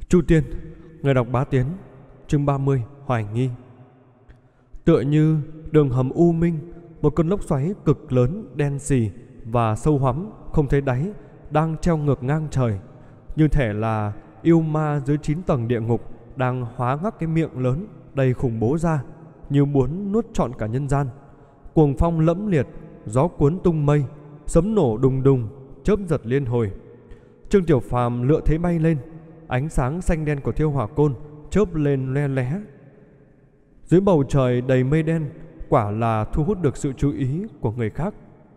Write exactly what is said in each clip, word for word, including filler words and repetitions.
Chu Tiên, người đọc Bá Tiến, chương ba mươi, Hoài nghi. Tựa như đường hầm u minh, một cơn lốc xoáy cực lớn, đen sì và sâu hoắm không thấy đáy đang treo ngược ngang trời, như thể là yêu ma dưới chín tầng địa ngục đang hóa ngắc cái miệng lớn đầy khủng bố ra, như muốn nuốt trọn cả nhân gian. Cuồng phong lẫm liệt, gió cuốn tung mây, sấm nổ đùng đùng, chớp giật liên hồi. Trương Tiểu Phàm lựa thế bay lên, ánh sáng xanh đen của thiêu hỏa côn chớp lên le lé. Dưới bầu trời đầy mây đen, quả là thu hút được sự chú ý của người khác.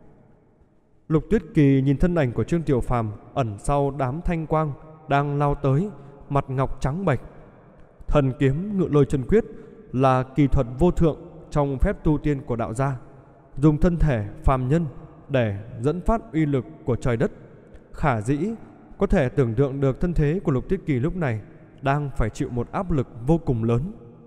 Lục Tuyết Kỳ nhìn thân ảnh của Trương Tiểu Phàm ẩn sau đám thanh quang đang lao tới, mặt ngọc trắng bệch. Thần kiếm Ngự Lôi Chân Quyết là kỳ thuật vô thượng trong phép tu tiên của đạo gia, dùng thân thể phàm nhân để dẫn phát uy lực của trời đất. Khả dĩ có thể tưởng tượng được thân thế của Lục Tuyết Kỳ lúc này đang phải chịu một áp lực vô cùng lớn.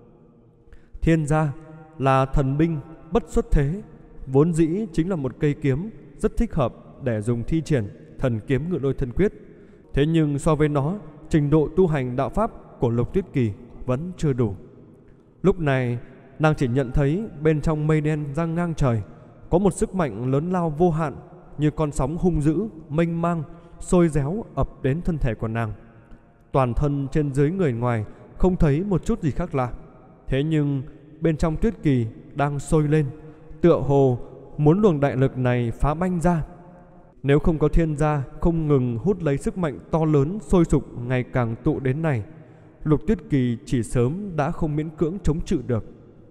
Thiên gia là thần binh bất xuất thế, vốn dĩ chính là một cây kiếm rất thích hợp để dùng thi triển thần kiếm Ngự Lôi Chân Quyết. Thế nhưng so với nó, trình độ tu hành đạo pháp của Lục Tuyết Kỳ vẫn chưa đủ. Lúc này nàng chỉ nhận thấy bên trong mây đen giăng ngang trời có một sức mạnh lớn lao vô hạn, như con sóng hung dữ mênh mang sôi réo ập đến thân thể của nàng. Toàn thân trên dưới người ngoài không thấy một chút gì khác lạ, thế nhưng bên trong Tuyết Kỳ đang sôi lên, tựa hồ muốn luồng đại lực này phá banh ra. Nếu không có thiên gia không ngừng hút lấy sức mạnh to lớn sôi sục ngày càng tụ đến này, Lục Tuyết Kỳ chỉ sớm đã không miễn cưỡng chống chự được.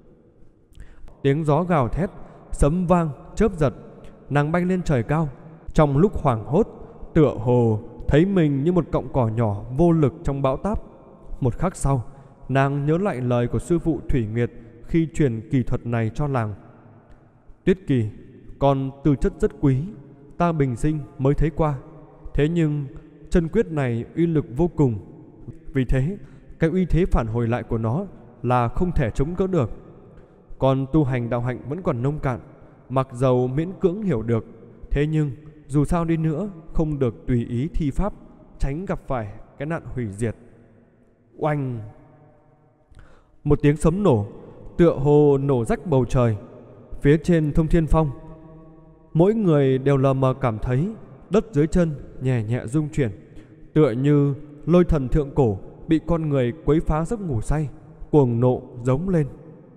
Tiếng gió gào thét, sấm vang, chớp giật, nàng bay lên trời cao. Trong lúc hoảng hốt, tựa hồ thấy mình như một cọng cỏ nhỏ vô lực trong bão táp. Một khắc sau, nàng nhớ lại lời của sư phụ Thủy Nguyệt khi truyền kỳ thuật này cho nàng. Tuyết Kỳ, còn tư chất rất quý, ta bình sinh mới thấy qua. Thế nhưng chân quyết này uy lực vô cùng, vì thế cái uy thế phản hồi lại của nó là không thể chống đỡ được. Còn tu hành đạo hạnh vẫn còn nông cạn, mặc dầu miễn cưỡng hiểu được, thế nhưng dù sao đi nữa không được tùy ý thi pháp, tránh gặp phải cái nạn hủy diệt. Oanh! Một tiếng sấm nổ, tựa hồ nổ rách bầu trời. Phía trên Thông Thiên Phong, mỗi người đều lờ mờ cảm thấy đất dưới chân nhẹ nhẹ rung chuyển, tựa như lôi thần thượng cổ bị con người quấy phá giấc ngủ say, cuồng nộ giống lên.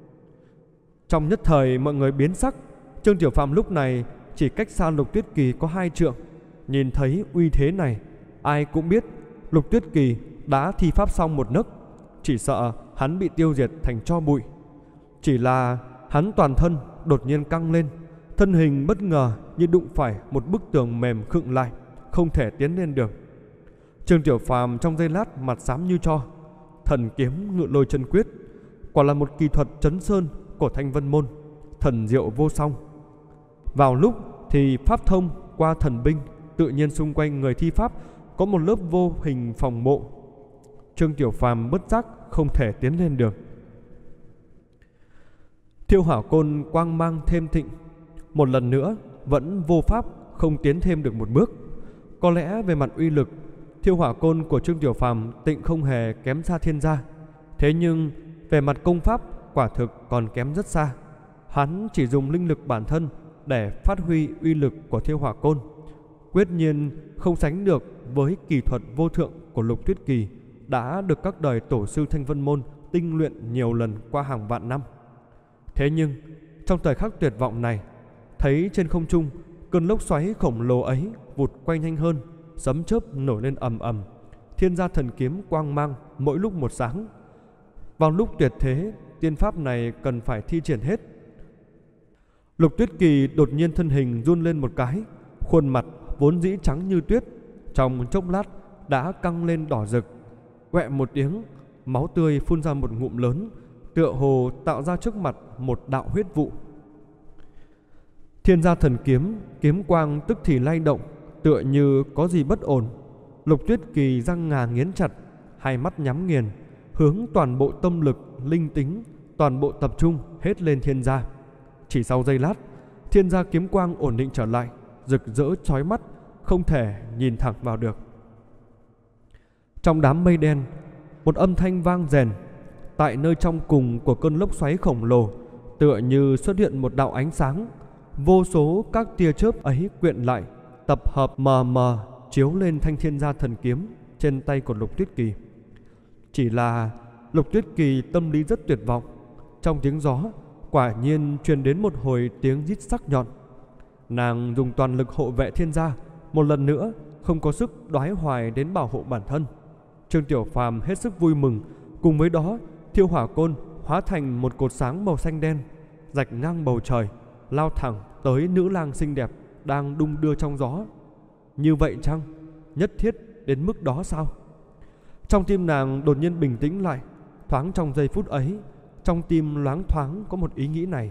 Trong nhất thời mọi người biến sắc. Trương Tiểu Phàm lúc này chỉ cách xa Lục Tuyết Kỳ có hai trượng. Nhìn thấy uy thế này, ai cũng biết Lục Tuyết Kỳ đã thi pháp xong một nấc, chỉ sợ hắn bị tiêu diệt thành tro bụi. Chỉ là hắn toàn thân đột nhiên căng lên, thân hình bất ngờ như đụng phải một bức tường mềm khựng lại, không thể tiến lên được. Trương Tiểu Phàm trong giây lát mặt xám như tro. Thần kiếm Ngự Lôi Chân Quyết quả là một kỳ thuật chấn sơn của Thanh Vân môn, thần diệu vô song. Vào lúc thì pháp thông qua thần binh, tự nhiên xung quanh người thi pháp có một lớp vô hình phòng mộ. Trương Tiểu Phàm bất giác không thể tiến lên được. Thiêu hỏa côn quang mang thêm thịnh, một lần nữa vẫn vô pháp không tiến thêm được một bước. Có lẽ về mặt uy lực, thiêu hỏa côn của Trương Tiểu Phàm tịnh không hề kém xa thiên gia, thế nhưng về mặt công pháp quả thực còn kém rất xa. Hắn chỉ dùng linh lực bản thân để phát huy uy lực của thiêu hỏa côn, quyết nhiên không sánh được với kỳ thuật vô thượng của Lục Tuyết Kỳ đã được các đời tổ sư Thanh Vân môn tinh luyện nhiều lần qua hàng vạn năm. Thế nhưng trong thời khắc tuyệt vọng này, thấy trên không trung cơn lốc xoáy khổng lồ ấy vụt quay nhanh hơn, sấm chớp nổi lên ầm ầm, thiên gia thần kiếm quang mang mỗi lúc một sáng. Vào lúc tuyệt thế, tiên pháp này cần phải thi triển hết. Lục Tuyết Kỳ đột nhiên thân hình run lên một cái, khuôn mặt vốn dĩ trắng như tuyết trong chốc lát đã căng lên đỏ rực. Quẹ một tiếng, máu tươi phun ra một ngụm lớn, tựa hồ tạo ra trước mặt một đạo huyết vụ. Thiên gia thần kiếm, kiếm quang tức thì lay động, tựa như có gì bất ổn. Lục Tuyết Kỳ răng ngà nghiến chặt, hai mắt nhắm nghiền, hướng toàn bộ tâm lực, linh tính, toàn bộ tập trung hết lên thiên gia. Chỉ sau giây lát, thiên gia kiếm quang ổn định trở lại, rực rỡ chói mắt, không thể nhìn thẳng vào được. Trong đám mây đen, một âm thanh vang rền. Tại nơi trong cùng của cơn lốc xoáy khổng lồ, tựa như xuất hiện một đạo ánh sáng. Vô số các tia chớp ấy quyện lại, tập hợp mờ mờ chiếu lên thanh thiên gia thần kiếm trên tay của Lục Tuyết Kỳ. Chỉ là Lục Tuyết Kỳ tâm lý rất tuyệt vọng. Trong tiếng gió quả nhiên truyền đến một hồi tiếng rít sắc nhọn. Nàng dùng toàn lực hộ vệ thiên gia, một lần nữa không có sức đoái hoài đến bảo hộ bản thân. Trương Tiểu Phàm hết sức vui mừng. Cùng với đó, Thiêu Hỏa Côn hóa thành một cột sáng màu xanh đen, rạch ngang bầu trời, lao thẳng tới nữ lang xinh đẹp đang đung đưa trong gió. Như vậy chăng? Nhất thiết đến mức đó sao? Trong tim nàng đột nhiên bình tĩnh lại. Thoáng trong giây phút ấy, trong tim loáng thoáng có một ý nghĩ này.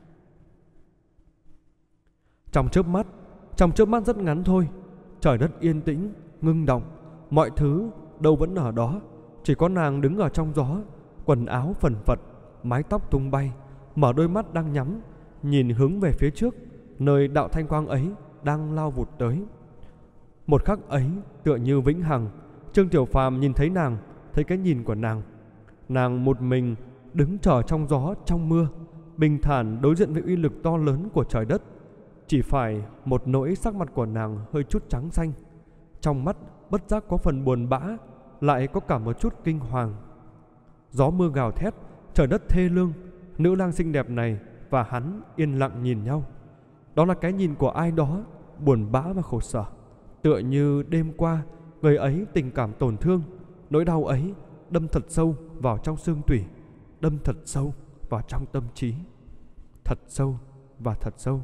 Trong chớp mắt, trong chớp mắt rất ngắn thôi, trời đất yên tĩnh, ngưng động, mọi thứ đâu vẫn ở đó, chỉ có nàng đứng ở trong gió, quần áo phần phật, mái tóc tung bay, mở đôi mắt đang nhắm, nhìn hướng về phía trước, nơi đạo thanh quang ấy đang lao vụt tới. Một khắc ấy tựa như vĩnh hằng. Trương Tiểu Phàm nhìn thấy nàng, thấy cái nhìn của nàng. Nàng một mình đứng chờ trong gió trong mưa, bình thản đối diện với uy lực to lớn của trời đất. Chỉ phải một nỗi sắc mặt của nàng hơi chút trắng xanh, trong mắt bất giác có phần buồn bã, lại có cả một chút kinh hoàng. Gió mưa gào thét, trời đất thê lương. Nữ lang xinh đẹp này và hắn yên lặng nhìn nhau. Đó là cái nhìn của ai đó buồn bã và khổ sở. Tựa như đêm qua người ấy tình cảm tổn thương, nỗi đau ấy đâm thật sâu vào trong xương tủy, đâm thật sâu vào trong tâm trí, thật sâu và thật sâu.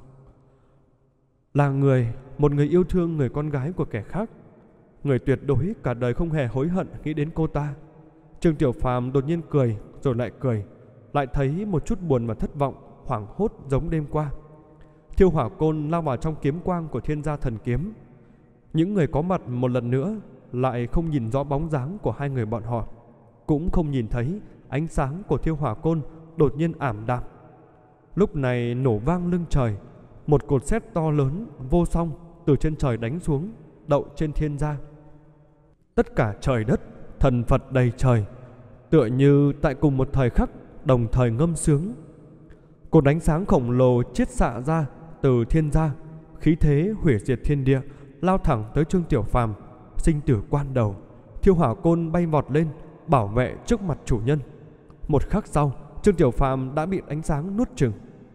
Là người, một người yêu thương người con gái của kẻ khác, người tuyệt đối cả đời không hề hối hận nghĩ đến cô ta. Trương Tiểu Phàm đột nhiên cười, rồi lại cười, lại thấy một chút buồn và thất vọng, hoảng hốt giống đêm qua. Thiêu Hỏa Côn lao vào trong kiếm quang của thiên gia thần kiếm. Những người có mặt một lần nữa lại không nhìn rõ bóng dáng của hai người bọn họ, cũng không nhìn thấy ánh sáng của Thiêu Hỏa Côn đột nhiên ảm đạm. Lúc này nổ vang lưng trời, một cột sét to lớn vô song từ trên trời đánh xuống, đậu trên thiên gia. Tất cả trời đất, thần Phật đầy trời, tựa như tại cùng một thời khắc đồng thời ngâm sướng. Cột ánh sáng khổng lồ chiết xạ ra từ thiên gia, khí thế hủy diệt thiên địa, lao thẳng tới Trương Tiểu Phàm. Sinh tử quan đầu, Thiêu Hỏa Côn bay vọt lên, bảo vệ trước mặt chủ nhân. Một khắc sau, Trương Tiểu Phàm đã bị ánh sáng nuốt chửng.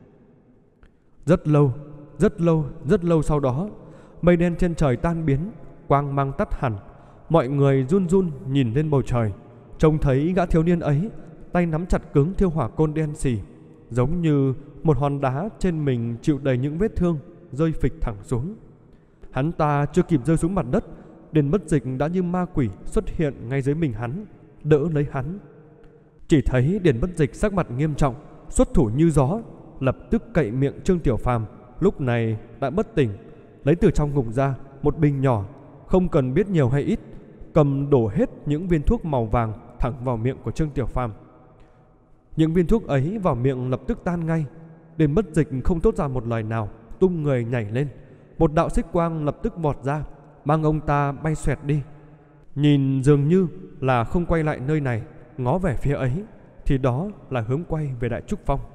Rất lâu, rất lâu, rất lâu sau đó, mây đen trên trời tan biến, quang mang tắt hẳn. Mọi người run run nhìn lên bầu trời, trông thấy gã thiếu niên ấy tay nắm chặt cứng Thiêu Hỏa Côn đen xì, giống như một hòn đá trên mình chịu đầy những vết thương, rơi phịch thẳng xuống. Hắn ta chưa kịp rơi xuống mặt đất, Điền Bất Dịch đã như ma quỷ xuất hiện ngay dưới mình hắn, đỡ lấy hắn. Chỉ thấy Điền Bất Dịch sắc mặt nghiêm trọng, xuất thủ như gió, lập tức cậy miệng Trương Tiểu Phàm, lúc này đã bất tỉnh, lấy từ trong ngục ra một bình nhỏ, không cần biết nhiều hay ít, cầm đổ hết những viên thuốc màu vàng thẳng vào miệng của Trương Tiểu Phàm. Những viên thuốc ấy vào miệng lập tức tan ngay. Điền Bất Dịch không thốt ra một lời nào, tung người nhảy lên. Một đạo xích quang lập tức vọt ra, mang ông ta bay xoẹt đi. Nhìn dường như là không quay lại nơi này, ngó về phía ấy, thì đó là hướng quay về Đại Trúc Phong.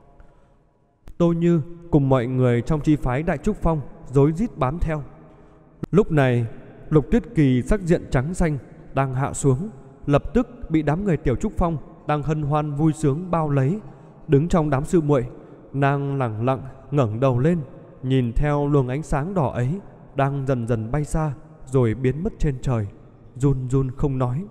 Tô Như cùng mọi người trong chi phái Đại Trúc Phong rối rít bám theo. Lúc này Lục Tuyết Kỳ sắc diện trắng xanh đang hạ xuống, lập tức bị đám người Tiểu Trúc Phong đang hân hoan vui sướng bao lấy. Đứng trong đám sư muội, nàng lẳng lặng ngẩng đầu lên, nhìn theo luồng ánh sáng đỏ ấy đang dần dần bay xa, rồi biến mất trên trời, run run không nói.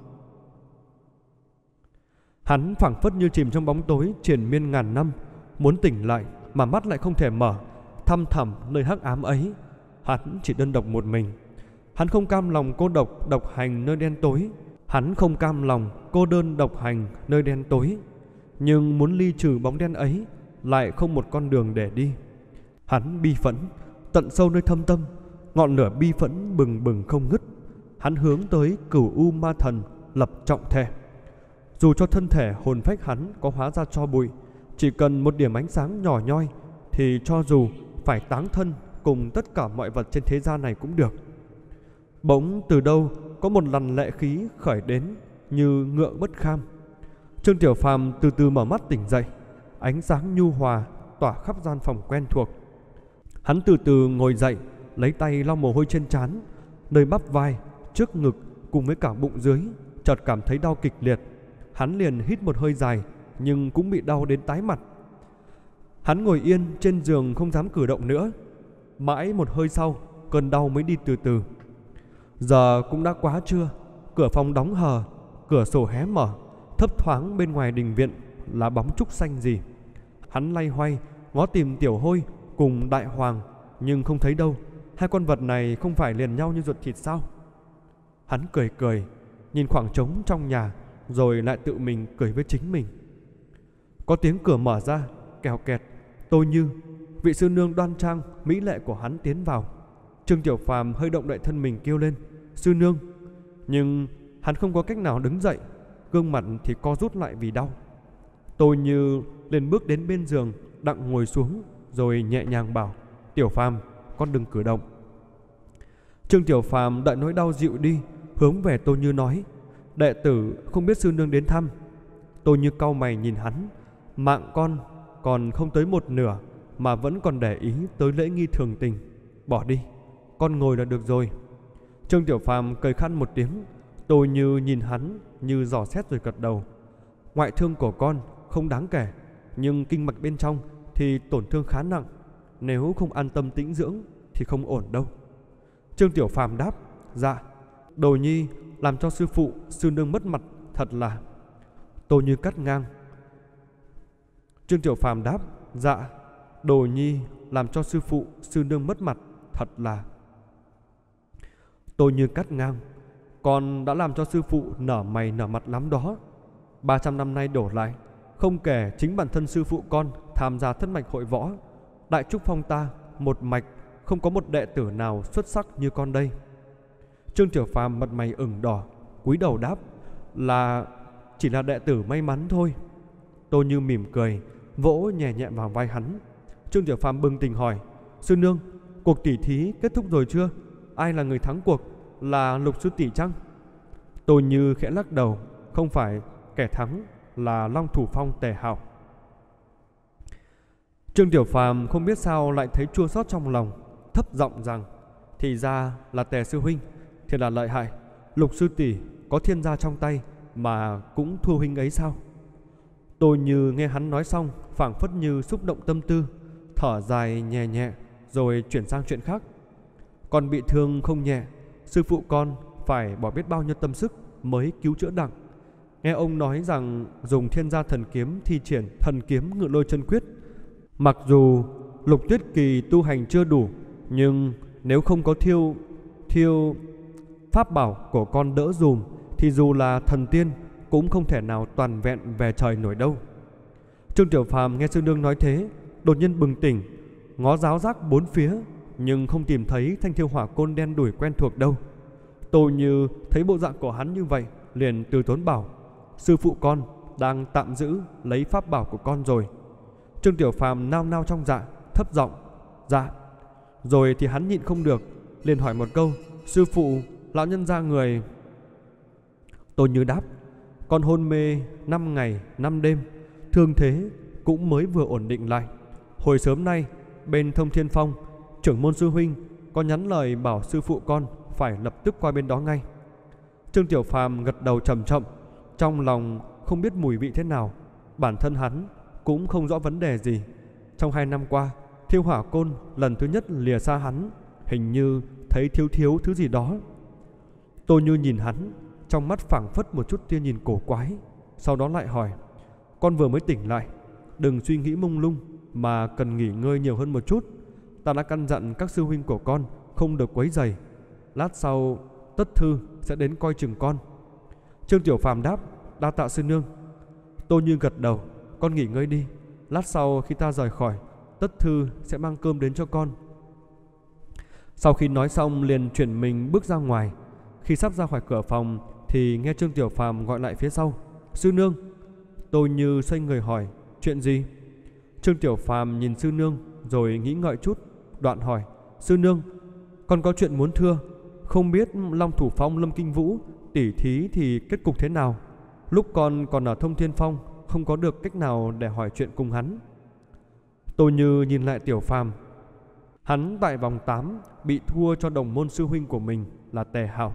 Hắn phảng phất như chìm trong bóng tối triền miên ngàn năm, muốn tỉnh lại mà mắt lại không thể mở. Thăm thẳm nơi hắc ám ấy, hắn chỉ đơn độc một mình. Hắn không cam lòng cô độc độc hành nơi đen tối. Hắn không cam lòng cô đơn độc hành nơi đen tối, nhưng muốn ly trừ bóng đen ấy lại không một con đường để đi. Hắn bi phẫn, tận sâu nơi thâm tâm, ngọn lửa bi phẫn bừng bừng không ngứt. Hắn hướng tới Cửu U Ma Thần lập trọng thể. Dù cho thân thể hồn phách hắn có hóa ra tro bụi, chỉ cần một điểm ánh sáng nhỏ nhoi, thì cho dù phải táng thân cùng tất cả mọi vật trên thế gian này cũng được. Bỗng từ đâu có một làn lệ khí khởi đến, như ngựa bất kham. Trương Tiểu Phàm từ từ mở mắt tỉnh dậy, ánh sáng nhu hòa tỏa khắp gian phòng quen thuộc. Hắn từ từ ngồi dậy, lấy tay lau mồ hôi trên trán, nơi bắp vai, trước ngực cùng với cả bụng dưới, chợt cảm thấy đau kịch liệt. Hắn liền hít một hơi dài, nhưng cũng bị đau đến tái mặt. Hắn ngồi yên trên giường không dám cử động nữa. Mãi một hơi sau, cơn đau mới đi từ từ. Giờ cũng đã quá trưa, cửa phòng đóng hờ, cửa sổ hé mở, thấp thoáng bên ngoài đình viện là bóng trúc xanh gì. Hắn lay hoay ngó tìm Tiểu Hôi cùng Đại Hoàng, nhưng không thấy đâu. Hai con vật này không phải liền nhau như ruột thịt sao? Hắn cười cười, nhìn khoảng trống trong nhà, rồi lại tự mình cười với chính mình. Có tiếng cửa mở ra, kèo kẹt. Tôi Như, vị sư nương đoan trang mỹ lệ của hắn tiến vào. Trương Tiểu Phàm hơi động đậy thân mình kêu lên sư nương, nhưng hắn không có cách nào đứng dậy, gương mặt thì co rút lại vì đau. Tôi Như lên bước đến bên giường, đặng ngồi xuống, rồi nhẹ nhàng bảo: Tiểu Phàm, con đừng cử động. Trương Tiểu Phàm đợi nỗi đau dịu đi, hướng về Tô Như nói: đệ tử không biết sư nương đến thăm. Tô Như cau mày nhìn hắn, mạng con còn không tới một nửa mà vẫn còn để ý tới lễ nghi thường tình. Bỏ đi, con ngồi là được rồi. Trương Tiểu Phàm cười khăn một tiếng. Tô Như nhìn hắn như dò xét rồi gật đầu. Ngoại thương của con không đáng kể, nhưng kinh mạch bên trong thì tổn thương khá nặng, nếu không an tâm tĩnh dưỡng thì không ổn đâu. Trương Tiểu Phàm đáp: dạ, Đồ Nhi làm cho sư phụ sư nương mất mặt thật là. Tô Như cắt ngang. Trương Tiểu Phàm đáp: dạ, Đồ Nhi làm cho sư phụ sư nương mất mặt thật là. Tô Như cắt ngang: con đã làm cho sư phụ nở mày nở mặt lắm đó. Ba trăm năm nay đổ lại, không kể chính bản thân sư phụ con tham gia thất mạch hội võ, Đại Trúc Phong ta một mạch không có một đệ tử nào xuất sắc như con đây. Trương Tiểu Phàm mặt mày ửng đỏ, cúi đầu đáp: là chỉ là đệ tử may mắn thôi. Tô Như mỉm cười, vỗ nhẹ nhẹ vào vai hắn. Trương Tiểu Phàm bừng tỉnh hỏi: sư nương, cuộc tỉ thí kết thúc rồi chưa? Ai là người thắng cuộc? Là Lục sư tỷ chăng? Tô Như khẽ lắc đầu: không phải, kẻ thắng là Long Thủ Phong Tề Hạo. Trương Tiểu Phàm không biết sao lại thấy chua xót trong lòng, thấp giọng rằng: thì ra là Tề sư huynh, thì là lợi hại. Lục sư tỷ có thiên gia trong tay mà cũng thua huynh ấy sao? Tô Như nghe hắn nói xong, phảng phất như xúc động tâm tư, thở dài nhẹ nhẹ, rồi chuyển sang chuyện khác. Con bị thương không nhẹ, sư phụ con phải bỏ biết bao nhiêu tâm sức mới cứu chữa đặng. Nghe ông nói rằng dùng thiên gia thần kiếm thi triển thần kiếm Ngự Lôi chân quyết. Mặc dù Lục Tuyết Kỳ tu hành chưa đủ, nhưng nếu không có thiêu thiêu pháp bảo của con đỡ dùm, thì dù là thần tiên cũng không thể nào toàn vẹn về trời nổi đâu. Trương Tiểu Phàm nghe sư nương nói thế, đột nhiên bừng tỉnh, ngó giáo giác bốn phía, nhưng không tìm thấy thanh thiêu hỏa côn đen đủi quen thuộc đâu. Tô Như thấy bộ dạng của hắn như vậy, liền từ tốn bảo: sư phụ con đang tạm giữ lấy pháp bảo của con rồi. Trương Tiểu Phàm nao nao trong dạ, thấp giọng: dạ. Rồi thì hắn nhịn không được, liền hỏi một câu: sư phụ, lão nhân gia người... Tô Như đáp: con hôn mê năm ngày năm đêm, thương thế cũng mới vừa ổn định lại. Hồi sớm nay bên Thông Thiên Phong, trưởng môn sư huynh có nhắn lời bảo sư phụ con phải lập tức qua bên đó ngay. Trương Tiểu Phàm gật đầu trầm trọng, trong lòng không biết mùi vị thế nào. Bản thân hắn cũng không rõ vấn đề gì. Trong hai năm qua, thiêu hỏa côn lần thứ nhất lìa xa hắn, hình như thấy thiếu thiếu thứ gì đó. Tô Như nhìn hắn, trong mắt phảng phất một chút tia nhìn cổ quái, sau đó lại hỏi: con vừa mới tỉnh lại, đừng suy nghĩ mông lung mà cần nghỉ ngơi nhiều hơn một chút. Ta đã căn dặn các sư huynh của con không được quấy rầy. Lát sau Tất Thư sẽ đến coi chừng con. Trương Tiểu Phàm đáp: đa tạ sư nương. Tô Như gật đầu: con nghỉ ngơi đi, lát sau khi ta rời khỏi, Tất Thư sẽ mang cơm đến cho con. Sau khi nói xong liền chuyển mình bước ra ngoài. Khi sắp ra khỏi cửa phòng thì nghe Trương Tiểu Phàm gọi lại phía sau: sư nương. Tô Như xoay người hỏi: chuyện gì? Trương Tiểu Phàm nhìn sư nương rồi nghĩ ngợi chút, đoạn hỏi: sư nương, con có chuyện muốn thưa. Không biết Long Thủ Phong Lâm Kinh Vũ tỉ thí thì kết cục thế nào? Lúc con còn ở Thông Thiên Phong không có được cách nào để hỏi chuyện cùng hắn. Tô Như nhìn lại Tiểu Phàm. Hắn tại vòng tám bị thua cho đồng môn sư huynh của mình là Tề Hạo.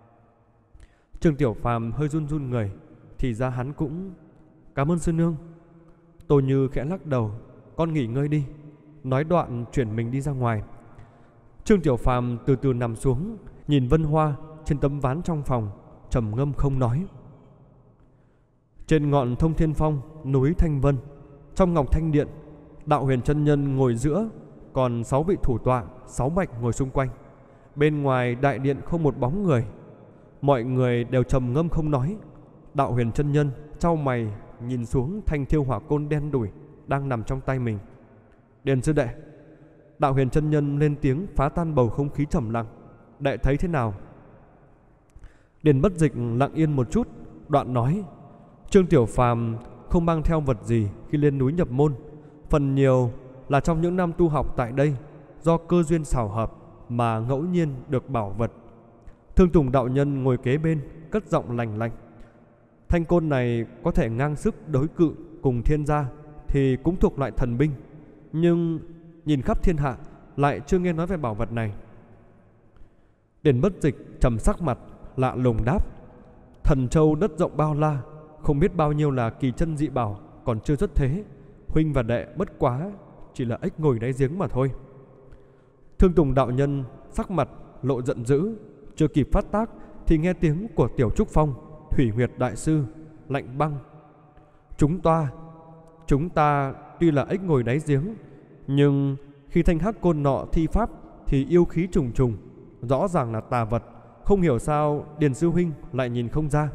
Trương Tiểu Phàm hơi run run người. Thì ra hắn cũng... Cảm ơn sư nương. Tô Như khẽ lắc đầu. Con nghỉ ngơi đi. Nói đoạn chuyển mình đi ra ngoài. Trương Tiểu Phàm từ từ nằm xuống, nhìn Vân Hoa trên tấm ván trong phòng, trầm ngâm không nói. Trên ngọn Thông Thiên Phong, núi Thanh Vân, trong Ngọc Thanh Điện, Đạo Huyền chân nhân ngồi giữa, còn sáu vị thủ tọa, sáu mạch ngồi xung quanh. Bên ngoài đại điện không một bóng người. Mọi người đều trầm ngâm không nói. Đạo Huyền chân nhân chau mày nhìn xuống thanh thiêu hỏa côn đen đủi đang nằm trong tay mình. Điền sư đệ. Đạo Huyền chân nhân lên tiếng phá tan bầu không khí trầm lặng. Đệ thấy thế nào? Điền Bất Dịch lặng yên một chút, đoạn nói: Trương Tiểu Phàm không mang theo vật gì khi lên núi nhập môn. Phần nhiều là trong những năm tu học tại đây, do cơ duyên xảo hợp mà ngẫu nhiên được bảo vật. Thương Tùng đạo nhân ngồi kế bên, cất giọng lành lạnh: Thanh côn này có thể ngang sức đối cự cùng thiên gia thì cũng thuộc loại thần binh, nhưng nhìn khắp thiên hạ lại chưa nghe nói về bảo vật này. Điền Bất Dịch trầm sắc mặt, lạ lùng đáp: Thần châu đất rộng bao la, không biết bao nhiêu là kỳ chân dị bảo còn chưa xuất thế. Huynh và đệ bất quá chỉ là ếch ngồi đáy giếng mà thôi. Thương Tùng đạo nhân sắc mặt lộ giận dữ, chưa kịp phát tác thì nghe tiếng của Tiểu Trúc Phong, Thủy Nguyệt đại sư, lạnh băng: Chúng ta Chúng ta tuy là ếch ngồi đáy giếng, nhưng khi thanh hắc côn nọ thi pháp thì yêu khí trùng trùng, rõ ràng là tà vật. Không hiểu sao Điền sư huynh lại nhìn không ra.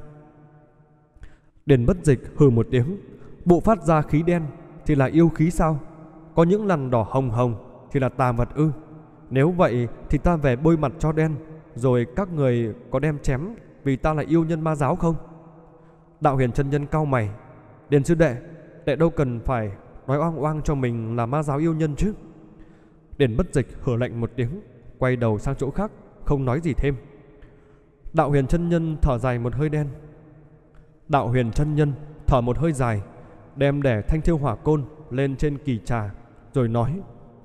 Điền Bất Dịch hừ một tiếng: Bộ phát ra khí đen thì là yêu khí sao? Có những lằn đỏ hồng hồng thì là tà vật ư? Nếu vậy thì ta về bôi mặt cho đen, rồi các người có đem chém vì ta là yêu nhân ma giáo không? Đạo Huyền chân nhân cau mày: Điền sư đệ, đệ đâu cần phải nói oang oang cho mình là ma giáo yêu nhân chứ. Điền Bất Dịch hừ lạnh một tiếng, quay đầu sang chỗ khác, không nói gì thêm. Đạo Huyền chân nhân thở dài một hơi đen. Đạo Huyền chân nhân thở một hơi dài, đem để thanh thiêu hỏa côn lên trên kỳ trà, rồi nói: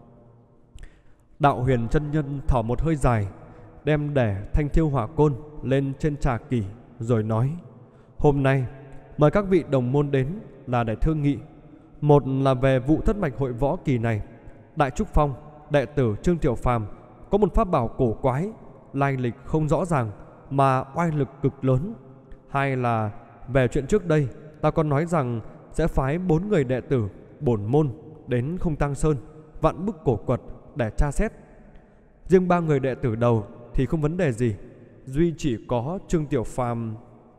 Đạo Huyền chân nhân thở một hơi dài, đem để thanh thiêu hỏa côn lên trên trà kỳ, rồi nói: Hôm nay mời các vị đồng môn đến là để thương nghị. Một là về vụ thất mạch hội võ kỳ này. Đại Trúc Phong đệ tử Trương Tiểu Phàm có một pháp bảo cổ quái, lai lịch không rõ ràng mà oai lực cực lớn. Hai là về chuyện trước đây ta còn nói rằng sẽ phái bốn người đệ tử bổn môn đến Không Tăng Sơn, Vạn Bức Cổ Quật để tra xét. Riêng ba người đệ tử đầu thì không vấn đề gì, duy chỉ có Trương Tiểu Phàm.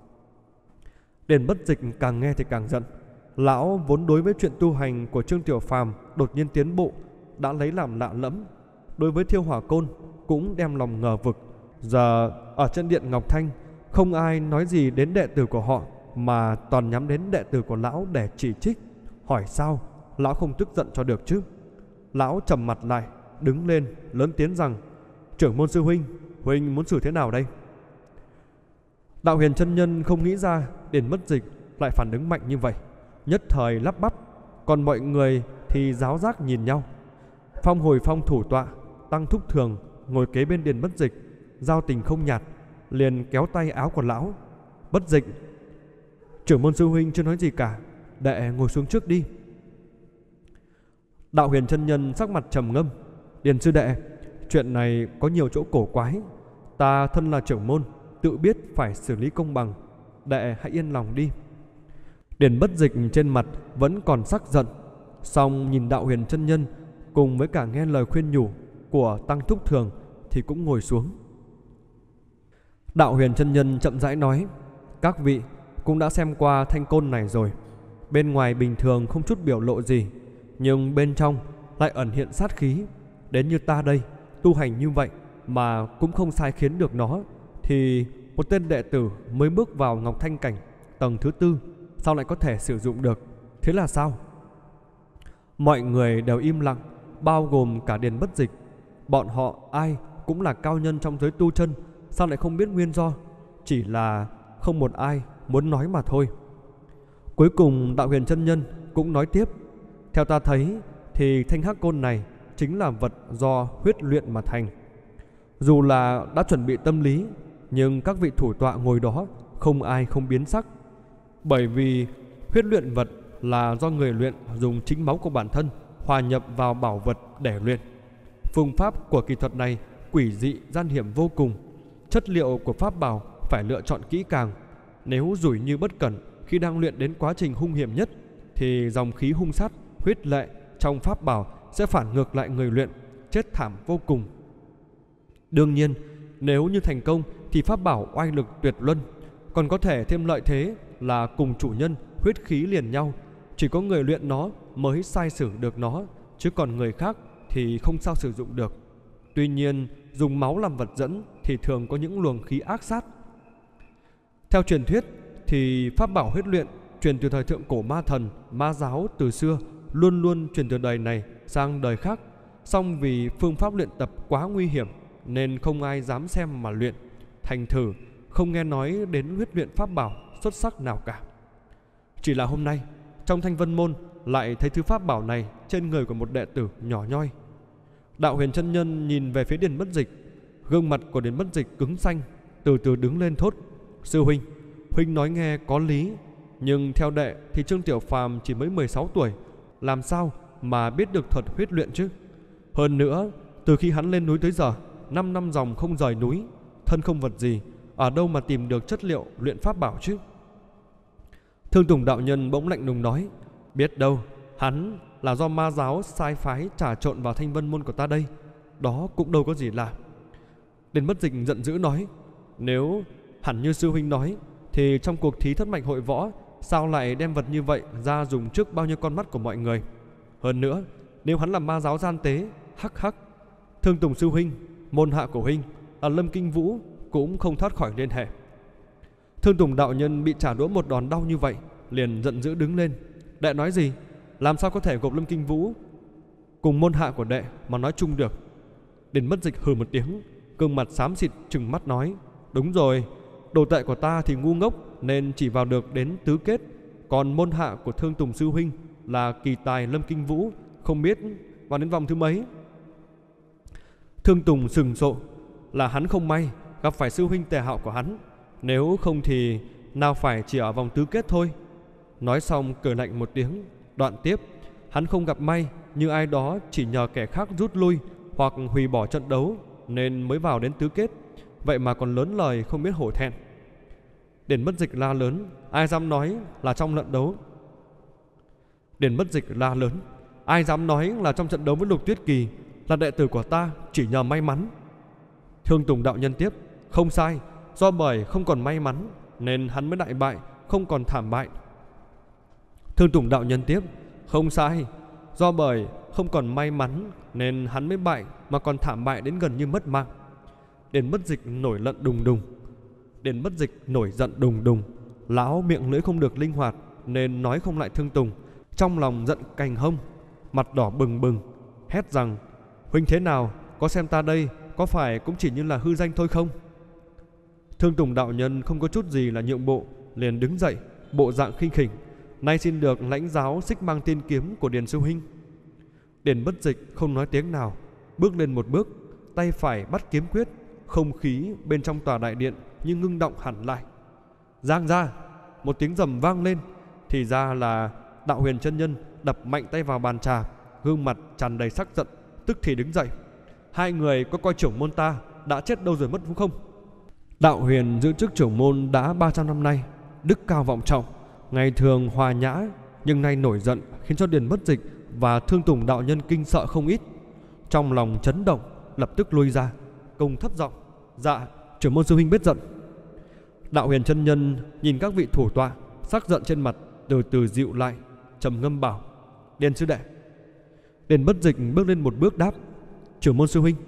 Điền Bất Dịch càng nghe thì càng giận. Lão vốn đối với chuyện tu hành của Trương Tiểu Phàm đột nhiên tiến bộ đã lấy làm lạ lẫm, đối với thiêu hỏa côn cũng đem lòng ngờ vực. Giờ ở trên điện Ngọc Thanh không ai nói gì đến đệ tử của họ, mà toàn nhắm đến đệ tử của lão để chỉ trích. Hỏi sao lão không tức giận cho được chứ? Lão trầm mặt lại, đứng lên lớn tiếng rằng: Trưởng môn sư huynh, huynh muốn xử thế nào đây? Đạo Huyền chân nhân không nghĩ ra Điền Bất Dịch lại phản ứng mạnh như vậy, nhất thời lắp bắp. Còn mọi người thì giáo giác nhìn nhau. Phong Hồi Phong thủ tọa Tăng Thúc Thường ngồi kế bên Điền Bất Dịch, giao tình không nhạt, liền kéo tay áo của lão: Bất Dịch, trưởng môn sư huynh chưa nói gì cả, đệ ngồi xuống trước đi. Đạo Huyền chân nhân sắc mặt trầm ngâm: Điền sư đệ, chuyện này có nhiều chỗ cổ quái, ta thân là trưởng môn tự biết phải xử lý công bằng, đệ hãy yên lòng đi. Điền Bất Dịch trên mặt vẫn còn sắc giận, song nhìn Đạo Huyền chân nhân cùng với cả nghe lời khuyên nhủ của Tăng Thúc Thường thì cũng ngồi xuống. Đạo Huyền chân nhân chậm rãi nói: Các vị cũng đã xem qua thanh côn này rồi. Bên ngoài bình thường không chút biểu lộ gì, nhưng bên trong lại ẩn hiện sát khí. Đến như ta đây, tu hành như vậy mà cũng không sai khiến được nó, thì một tên đệ tử mới bước vào Ngọc Thanh cảnh tầng thứ tư sao lại có thể sử dụng được? Thế là sao? Mọi người đều im lặng, bao gồm cả Điền Bất Dịch. Bọn họ ai cũng là cao nhân trong giới tu chân, sao lại không biết nguyên do? chỉ là không một ai muốn nói mà thôi. Cuối cùng Đạo Huyền chân nhân cũng nói tiếp: theo ta thấy thì thanh hắc côn này chính là vật do huyết luyện mà thành. Dù là đã chuẩn bị tâm lý, nhưng các vị thủ tọa ngồi đó không ai không biến sắc. Bởi vì huyết luyện vật là do người luyện dùng chính máu của bản thân hòa nhập vào bảo vật để luyện. Phương pháp của kỹ thuật này quỷ dị gian hiểm vô cùng. Chất liệu của pháp bảo phải lựa chọn kỹ càng. Nếu rủi như bất cẩn khi đang luyện đến quá trình hung hiểm nhất, thì dòng khí hung sát, huyết lệ trong pháp bảo sẽ phản ngược lại người luyện, chết thảm vô cùng. Đương nhiên, nếu như thành công thì pháp bảo oai lực tuyệt luân, còn có thể thêm lợi thế là cùng chủ nhân huyết khí liền nhau. Chỉ có người luyện nó mới sai sử được nó, chứ còn người khác thì không sao sử dụng được. Tuy nhiên, dùng máu làm vật dẫn thì thường có những luồng khí ác sát. Theo truyền thuyết thì pháp bảo huyết luyện truyền từ thời thượng cổ ma thần, ma giáo từ xưa, luôn luôn truyền từ đời này sang đời khác. Song vì phương pháp luyện tập quá nguy hiểm nên không ai dám xem mà luyện. Thành thử không nghe nói đến huyết luyện pháp bảo xuất sắc nào cả. Chỉ là hôm nay trong Thanh Vân Môn lại thấy thứ pháp bảo này trên người của một đệ tử nhỏ nhoi. Đạo Huyền chân nhân nhìn về phía Điền Bất Dịch. Gương mặt của Điền Bất Dịch cứng xanh, từ từ đứng lên thốt: sư huynh, huynh nói nghe có lý, nhưng theo đệ thì Trương Tiểu Phàm chỉ mới mười sáu tuổi, làm sao mà biết được thuật huyết luyện chứ? Hơn nữa, từ khi hắn lên núi tới giờ, năm năm dòng không rời núi, thân không vật gì, ở đâu mà tìm được chất liệu luyện pháp bảo chứ? Thương Tùng đạo nhân bỗng lạnh lùng nói: biết đâu, hắn là do ma giáo sai phái trà trộn vào Thanh Vân Môn của ta đây, đó cũng đâu có gì lạ. Điền Bất Dịch giận dữ nói: nếu hẳn như sư huynh nói, thì trong cuộc thí thất mạch hội võ sao lại đem vật như vậy ra dùng trước bao nhiêu con mắt của mọi người? Hơn nữa, nếu hắn là ma giáo gian tế, hắc hắc, Thương Tùng sư huynh, môn hạ của huynh ở Lâm Kinh Vũ cũng không thoát khỏi liên hệ. Thương Tùng đạo nhân bị trả đũa một đòn đau như vậy, liền giận dữ đứng lên: đệ nói gì? Làm sao có thể gộp Lâm Kinh Vũ cùng môn hạ của đệ mà nói chung được? Điền Bất Dịch hừ một tiếng, gương mặt xám xịt trừng mắt nói: đúng rồi, đồ tệ của ta thì ngu ngốc nên chỉ vào được đến tứ kết, còn môn hạ của Thương Tùng sư huynh là kỳ tài Lâm Kinh Vũ, không biết vào đến vòng thứ mấy. Thương Tùng sừng sộ: là hắn không may gặp phải sư huynh tề hạo của hắn, nếu không thì nào phải chỉ ở vòng tứ kết thôi. Nói xong cười lạnh một tiếng, đoạn tiếp: hắn không gặp may, như ai đó chỉ nhờ kẻ khác rút lui hoặc hủy bỏ trận đấu nên mới vào đến tứ kết, vậy mà còn lớn lời không biết hổ thẹn. Điền Bất Dịch la lớn: ai dám nói là trong trận đấu? Điền Bất Dịch la lớn: ai dám nói là trong trận đấu với Lục Tuyết Kỳ là đệ tử của ta chỉ nhờ may mắn? Thương Tùng đạo nhân tiếp: không sai, do bởi không còn may mắn nên hắn mới đại bại, không còn thảm bại. Thương Tùng đạo nhân tiếp: không sai, do bởi không còn may mắn nên hắn mới bại mà còn thảm bại đến gần như mất mạng. Điền Bất Dịch nổi lận đùng đùng. Điền Bất Dịch nổi giận đùng đùng. Lão miệng lưỡi không được linh hoạt nên nói không lại Thương Tùng, trong lòng giận cành hông, mặt đỏ bừng bừng, hét rằng: huynh thế nào, có xem ta đây có phải cũng chỉ như là hư danh thôi không? Thương Tùng đạo nhân không có chút gì là nhượng bộ, liền đứng dậy, bộ dạng khinh khỉnh: nay xin được lãnh giáo xích mang tiên kiếm của Điền sư huynh. Điền Bất Dịch không nói tiếng nào, bước lên một bước, tay phải bắt kiếm quyết. Không khí bên trong tòa đại điện như ngưng động hẳn lại. Giang ra, một tiếng rầm vang lên, thì ra là Đạo Huyền chân nhân đập mạnh tay vào bàn trà, gương mặt tràn đầy sắc giận, tức thì đứng dậy: hai người có coi trưởng môn ta đã chết đâu rồi mất không? Đạo Huyền giữ chức trưởng môn đã ba trăm năm nay, đức cao vọng trọng, ngày thường hòa nhã, nhưng nay nổi giận khiến cho Điền Bất Dịch và Thương Tùng đạo nhân kinh sợ không ít. Trong lòng chấn động, lập tức lui ra, cùng thấp giọng: dạ, trưởng môn sư huynh biết giận. Đạo Huyền chân nhân nhìn các vị thủ tọa, sắc giận trên mặt từ từ dịu lại, trầm ngâm bảo: Điền sư đệ. Điền Bất Dịch bước lên một bước đáp: trưởng môn sư huynh.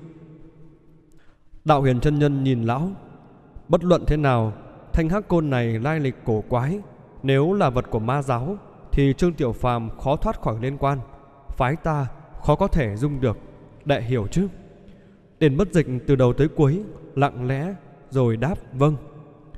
Đạo Huyền chân nhân nhìn lão: bất luận thế nào, thanh hắc côn này lai lịch cổ quái, nếu là vật của ma giáo thì Trương Tiểu Phàm khó thoát khỏi liên quan, phái ta khó có thể dung được, đệ hiểu chứ? Điền Bất Dịch từ đầu tới cuối lặng lẽ rồi đáp: vâng.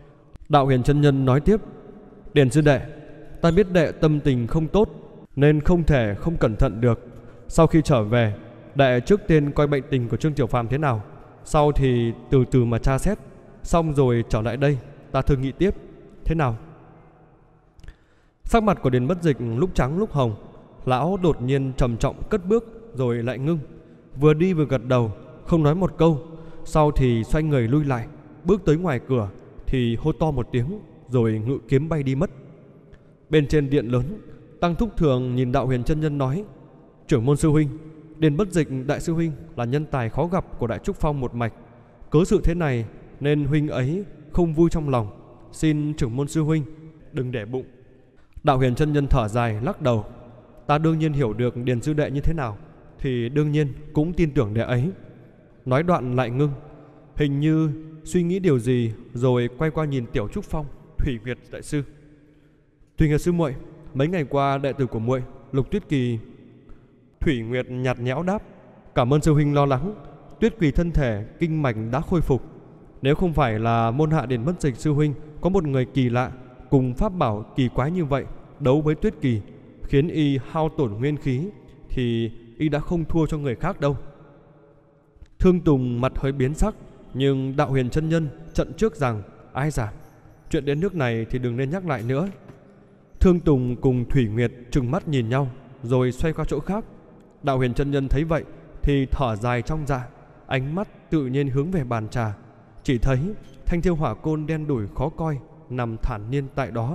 Đạo Huyền chân nhân nói tiếp: Điền sư đệ, ta biết đệ tâm tình không tốt nên không thể không cẩn thận được. Sau khi trở về, đệ trước tiên coi bệnh tình của Trương Tiểu Phàm thế nào, sau thì từ từ mà tra xét, xong rồi trở lại đây ta thương nghị tiếp. Thế nào? Sắc mặt của Điền Bất Dịch lúc trắng lúc hồng. Lão đột nhiên trầm trọng cất bước rồi lại ngưng, vừa đi vừa gật đầu, không nói một câu. Sau thì xoay người lui lại, bước tới ngoài cửa thì hô to một tiếng rồi ngự kiếm bay đi mất. Bên trên điện lớn, Tăng Thúc Thường nhìn Đạo Huyền chân nhân nói: Trưởng môn sư huynh, Điền Bất Dịch đại sư huynh là nhân tài khó gặp của Đại Trúc Phong một mạch. Cớ sự thế này nên huynh ấy không vui trong lòng, xin trưởng môn sư huynh đừng để bụng. Đạo Huyền chân nhân thở dài lắc đầu: Ta đương nhiên hiểu được Điền sư đệ như thế nào, thì đương nhiên cũng tin tưởng đệ ấy. Nói đoạn lại ngưng, hình như suy nghĩ điều gì, rồi quay qua nhìn Tiểu Trúc Phong, Thủy Nguyệt đại sư. Thủy Nguyệt sư muội, mấy ngày qua đệ tử của muội Lục Tuyết Kỳ. Thủy Nguyệt nhạt nhẽo đáp: Cảm ơn sư huynh lo lắng. Tuyết Kỳ thân thể kinh mạch đã khôi phục. Nếu không phải là môn hạ Điền Bất Dịch sư huynh có một người kỳ lạ cùng pháp bảo kỳ quái như vậy đấu với Tuyết Kỳ, khiến y hao tổn nguyên khí, thì y đã không thua cho người khác đâu. Thương Tùng mặt hơi biến sắc, nhưng Đạo Huyền chân nhân trận trước rằng: Ai giảm, chuyện đến nước này thì đừng nên nhắc lại nữa. Thương Tùng cùng Thủy Nguyệt trừng mắt nhìn nhau, rồi xoay qua chỗ khác. Đạo Huyền chân nhân thấy vậy thì thở dài trong dạ, ánh mắt tự nhiên hướng về bàn trà. Chỉ thấy thanh thiêu hỏa côn đen đủi khó coi nằm thản nhiên tại đó.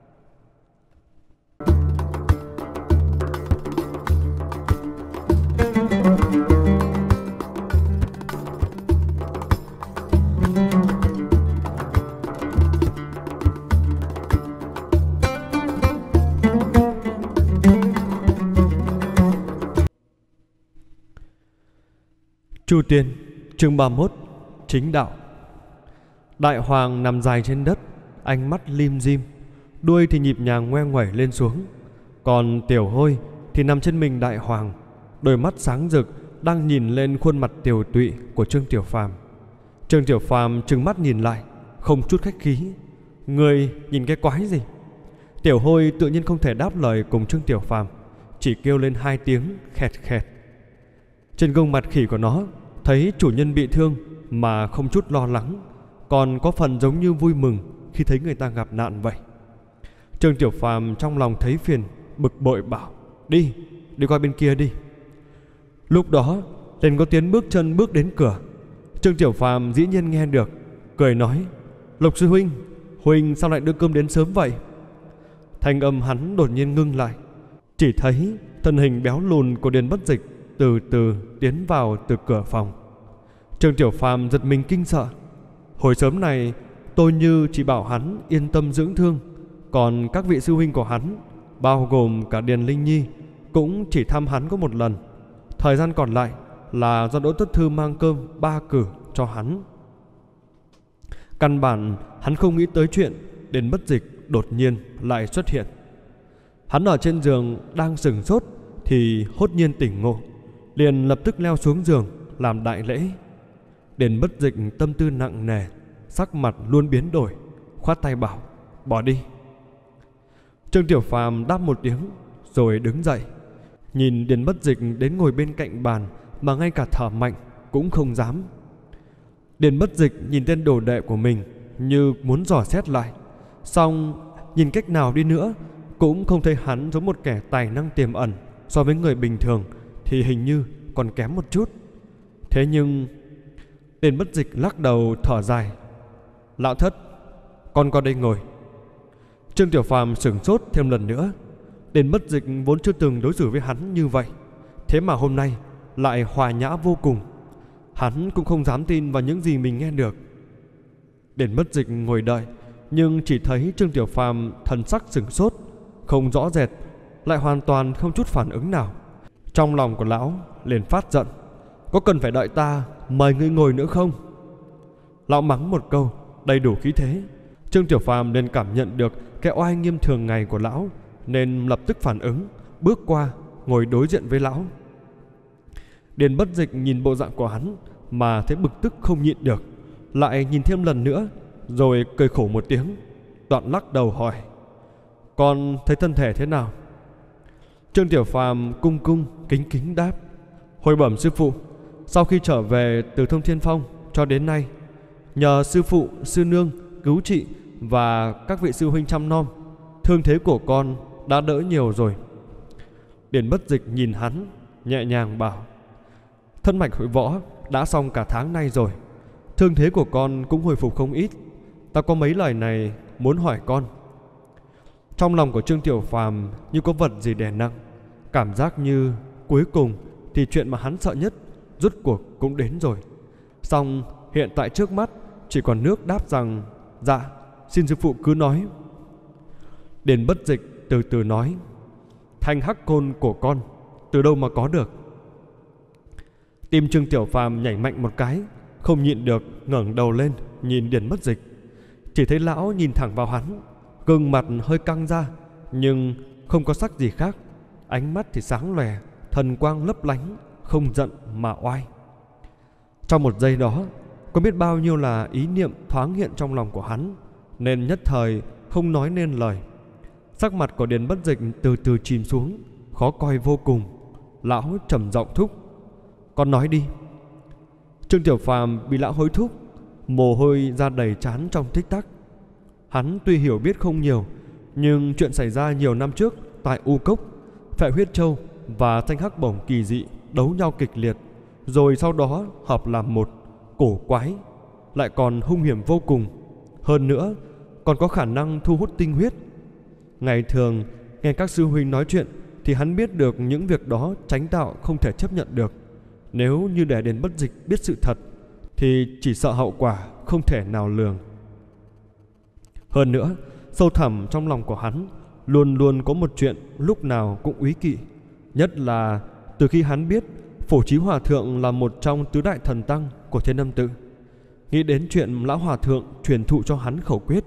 Chu Tiên, chương ba mươi mốt, chính đạo. Đại Hoàng nằm dài trên đất, ánh mắt lim dim, đuôi thì nhịp nhàng ngoe nguẩy lên xuống. Còn Tiểu Hôi thì nằm trên mình Đại Hoàng, đôi mắt sáng rực đang nhìn lên khuôn mặt tiều tụy của Trương Tiểu Phàm. Trương Tiểu Phàm trừng mắt nhìn lại, không chút khách khí: Người nhìn cái quái gì? Tiểu Hôi tự nhiên không thể đáp lời cùng Trương Tiểu Phàm, chỉ kêu lên hai tiếng khẹt khẹt. Trên gương mặt khỉ của nó thấy chủ nhân bị thương mà không chút lo lắng, còn có phần giống như vui mừng khi thấy người ta gặp nạn vậy. Trương Tiểu Phàm trong lòng thấy phiền, bực bội bảo: Đi, đi qua bên kia đi. Lúc đó liền có tiếng bước chân bước đến cửa. Trương Tiểu Phàm dĩ nhiên nghe được, cười nói: Lục sư huynh, huynh sao lại đưa cơm đến sớm vậy? Thanh âm hắn đột nhiên ngưng lại, chỉ thấy thân hình béo lùn của Điền Bất Dịch từ từ tiến vào từ cửa phòng. Trương Tiểu Phàm giật mình kinh sợ. Hồi sớm này tôi như chỉ bảo hắn yên tâm dưỡng thương, còn các vị sư huynh của hắn, bao gồm cả Điền Linh Nhi, cũng chỉ thăm hắn có một lần. Thời gian còn lại là do Đỗ Tất Thư mang cơm ba cử cho hắn. Căn bản hắn không nghĩ tới chuyện Điền Bất Dịch đột nhiên lại xuất hiện. Hắn ở trên giường đang sừng sốt thì hốt nhiên tỉnh ngộ, liền lập tức leo xuống giường làm đại lễ. Điền Bất Dịch tâm tư nặng nề, sắc mặt luôn biến đổi, khoát tay bảo: Bỏ đi. Trương Tiểu Phàm đáp một tiếng rồi đứng dậy, nhìn Điền Bất Dịch đến ngồi bên cạnh bàn mà ngay cả thở mạnh cũng không dám. Điền Bất Dịch nhìn tên đồ đệ của mình như muốn dò xét lại, song nhìn cách nào đi nữa cũng không thấy hắn giống một kẻ tài năng tiềm ẩn. So với người bình thường thì hình như còn kém một chút. Thế nhưng Điền Bất Dịch lắc đầu thở dài: Lão thất, con qua đây ngồi. Trương Tiểu Phàm sửng sốt thêm lần nữa. Điền Bất Dịch vốn chưa từng đối xử với hắn như vậy, thế mà hôm nay lại hòa nhã vô cùng. Hắn cũng không dám tin vào những gì mình nghe được. Điền Bất Dịch ngồi đợi, nhưng chỉ thấy Trương Tiểu Phàm thần sắc sửng sốt, không rõ rệt, lại hoàn toàn không chút phản ứng nào. Trong lòng của lão liền phát giận: Có cần phải đợi ta mời ngươi ngồi nữa không? Lão mắng một câu đầy đủ khí thế. Trương Tiểu Phàm nên cảm nhận được cái oai nghiêm thường ngày của lão, nên lập tức phản ứng, bước qua ngồi đối diện với lão. Điền Bất Dịch nhìn bộ dạng của hắn mà thấy bực tức không nhịn được, lại nhìn thêm lần nữa rồi cười khổ một tiếng, đoạn lắc đầu hỏi: Con thấy thân thể thế nào? Trương Tiểu Phàm cung cung kính kính đáp: Hồi bẩm sư phụ, sau khi trở về từ Thông Thiên Phong cho đến nay, nhờ sư phụ, sư nương cứu trị và các vị sư huynh chăm nom, thương thế của con đã đỡ nhiều rồi. Điền Bất Dịch nhìn hắn, nhẹ nhàng bảo: Thân mạch hội võ đã xong cả tháng nay rồi, thương thế của con cũng hồi phục không ít. Ta có mấy lời này muốn hỏi con. Trong lòng của Trương Tiểu Phàm như có vật gì đè nặng, cảm giác như cuối cùng thì chuyện mà hắn sợ nhất rốt cuộc cũng đến rồi. Song hiện tại trước mắt chỉ còn nước đáp rằng: Dạ, xin sư phụ cứ nói. Điền Bất Dịch từ từ nói: Thanh hắc côn của con từ đâu mà có được? Tim Trương Tiểu Phàm nhảy mạnh một cái, không nhịn được ngẩng đầu lên nhìn Điền Bất Dịch. Chỉ thấy lão nhìn thẳng vào hắn, gương mặt hơi căng ra, nhưng không có sắc gì khác. Ánh mắt thì sáng lòe, thần quang lấp lánh, không giận mà oai. Trong một giây đó, có biết bao nhiêu là ý niệm thoáng hiện trong lòng của hắn, nên nhất thời không nói nên lời. Sắc mặt của Điền Bất Dịch từ từ chìm xuống, khó coi vô cùng. Lão trầm giọng thúc: Con nói đi. Trương Tiểu Phàm bị lão hối thúc, mồ hôi ra đầy trán trong tích tắc. Hắn tuy hiểu biết không nhiều, nhưng chuyện xảy ra nhiều năm trước tại U Cốc, Phệ Huyết Châu và Thanh Hắc Bổng kỳ dị đấu nhau kịch liệt, rồi sau đó hợp làm một, cổ quái, lại còn hung hiểm vô cùng. Hơn nữa còn có khả năng thu hút tinh huyết. Ngày thường nghe các sư huynh nói chuyện thì hắn biết được những việc đó chánh đạo không thể chấp nhận được. Nếu như để Điền Bất Dịch biết sự thật thì chỉ sợ hậu quả không thể nào lường. Hơn nữa, sâu thẳm trong lòng của hắn luôn luôn có một chuyện lúc nào cũng úy kỵ. Nhất là từ khi hắn biết Phổ Chí Hòa Thượng là một trong tứ đại thần tăng của Thiên Âm Tự. Nghĩ đến chuyện lão Hòa Thượng truyền thụ cho hắn khẩu quyết.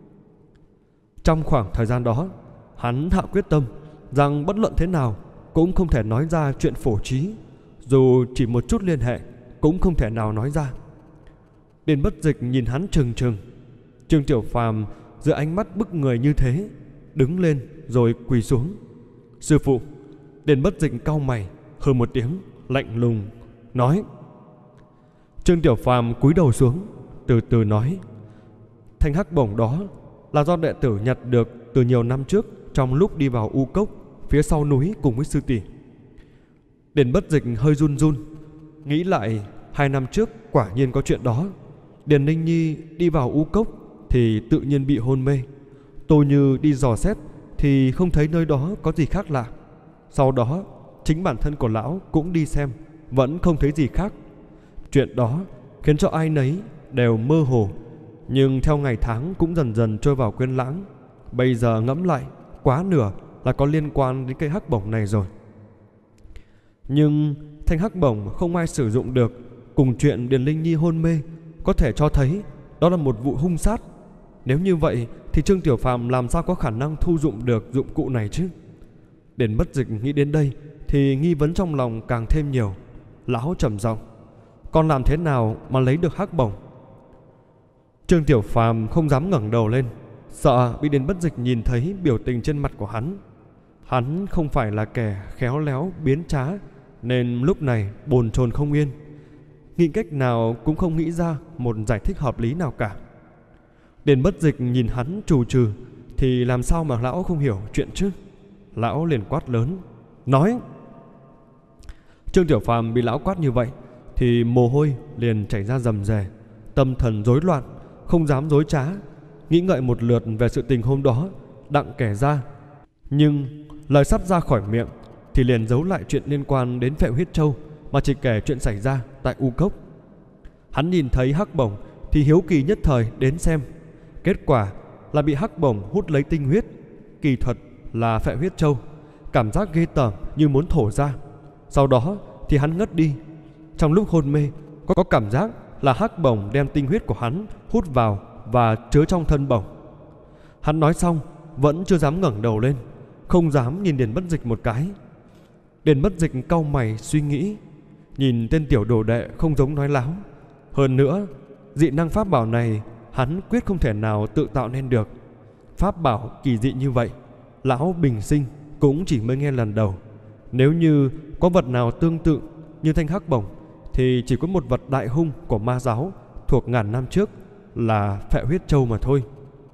Trong khoảng thời gian đó, hắn hạ quyết tâm rằng bất luận thế nào cũng không thể nói ra chuyện Phổ Chí, dù chỉ một chút liên hệ cũng không thể nào nói ra. Điền Bất Dịch nhìn hắn trừng trừng. Trương Tiểu Phàm giữa ánh mắt bức người như thế, đứng lên rồi quỳ xuống. Sư phụ. Điền Bất Dịch cau mày, hừ một tiếng, lạnh lùng nói. Trương Tiểu Phàm cúi đầu xuống, từ từ nói: Thanh hắc bổng đó là do đệ tử nhặt được từ nhiều năm trước trong lúc đi vào U Cốc phía sau núi cùng với sư tỷ. Điền Bất Dịch hơi run run, nghĩ lại hai năm trước quả nhiên có chuyện đó. Điền Ninh Nhi đi vào U Cốc thì tự nhiên bị hôn mê. Tô Như đi dò xét thì không thấy nơi đó có gì khác lạ. Sau đó chính bản thân của lão cũng đi xem, vẫn không thấy gì khác. Chuyện đó khiến cho ai nấy đều mơ hồ, nhưng theo ngày tháng cũng dần dần trôi vào quên lãng. Bây giờ ngẫm lại, quá nửa là có liên quan đến cây hắc bổng này rồi. Nhưng thanh hắc bổng không ai sử dụng được, cùng chuyện Điền Linh Nhi hôn mê có thể cho thấy đó là một vụ hung sát. Nếu như vậy thì Trương Tiểu Phàm làm sao có khả năng thu dụng được dụng cụ này chứ? Điền Bất Dịch nghĩ đến đây thì nghi vấn trong lòng càng thêm nhiều. Lão trầm giọng: Con làm thế nào mà lấy được hắc bổng? Trương Tiểu Phàm không dám ngẩng đầu lên, sợ bị Điền Bất Dịch nhìn thấy biểu tình trên mặt của hắn. Hắn không phải là kẻ khéo léo biến trá, nên lúc này bồn chồn không yên, nghĩ cách nào cũng không nghĩ ra một giải thích hợp lý nào cả. Điền Bất Dịch nhìn hắn trù trừ thì làm sao mà lão không hiểu chuyện chứ? Lão liền quát lớn: Nói! Trương Tiểu Phàm bị lão quát như vậy thì mồ hôi liền chảy ra rầm rề, tâm thần rối loạn, không dám dối trá. Nghĩ ngợi một lượt về sự tình hôm đó, đặng kể ra, nhưng lời sắp ra khỏi miệng thì liền giấu lại chuyện liên quan đến Phệ Huyết Châu, mà chỉ kể chuyện xảy ra tại U Cốc. Hắn nhìn thấy hắc bổng thì hiếu kỳ nhất thời đến xem. Kết quả là bị hắc bổng hút lấy tinh huyết, kỳ thuật là Phệ Huyết Châu. Cảm giác ghê tởm như muốn thổ ra. Sau đó thì hắn ngất đi. Trong lúc hôn mê có, có cảm giác là hắc bổng đem tinh huyết của hắn hút vào và chứa trong thân bổng. Hắn nói xong vẫn chưa dám ngẩng đầu lên, không dám nhìn Điền Bất Dịch một cái. Điền Bất Dịch cau mày suy nghĩ, nhìn tên tiểu đồ đệ không giống nói láo. Hơn nữa dị năng pháp bảo này hắn quyết không thể nào tự tạo nên được. Pháp bảo kỳ dị như vậy, lão bình sinh cũng chỉ mới nghe lần đầu. Nếu như có vật nào tương tự như thanh hắc bổng thì chỉ có một vật đại hung của ma giáo thuộc ngàn năm trước là Phệ Huyết Châu mà thôi.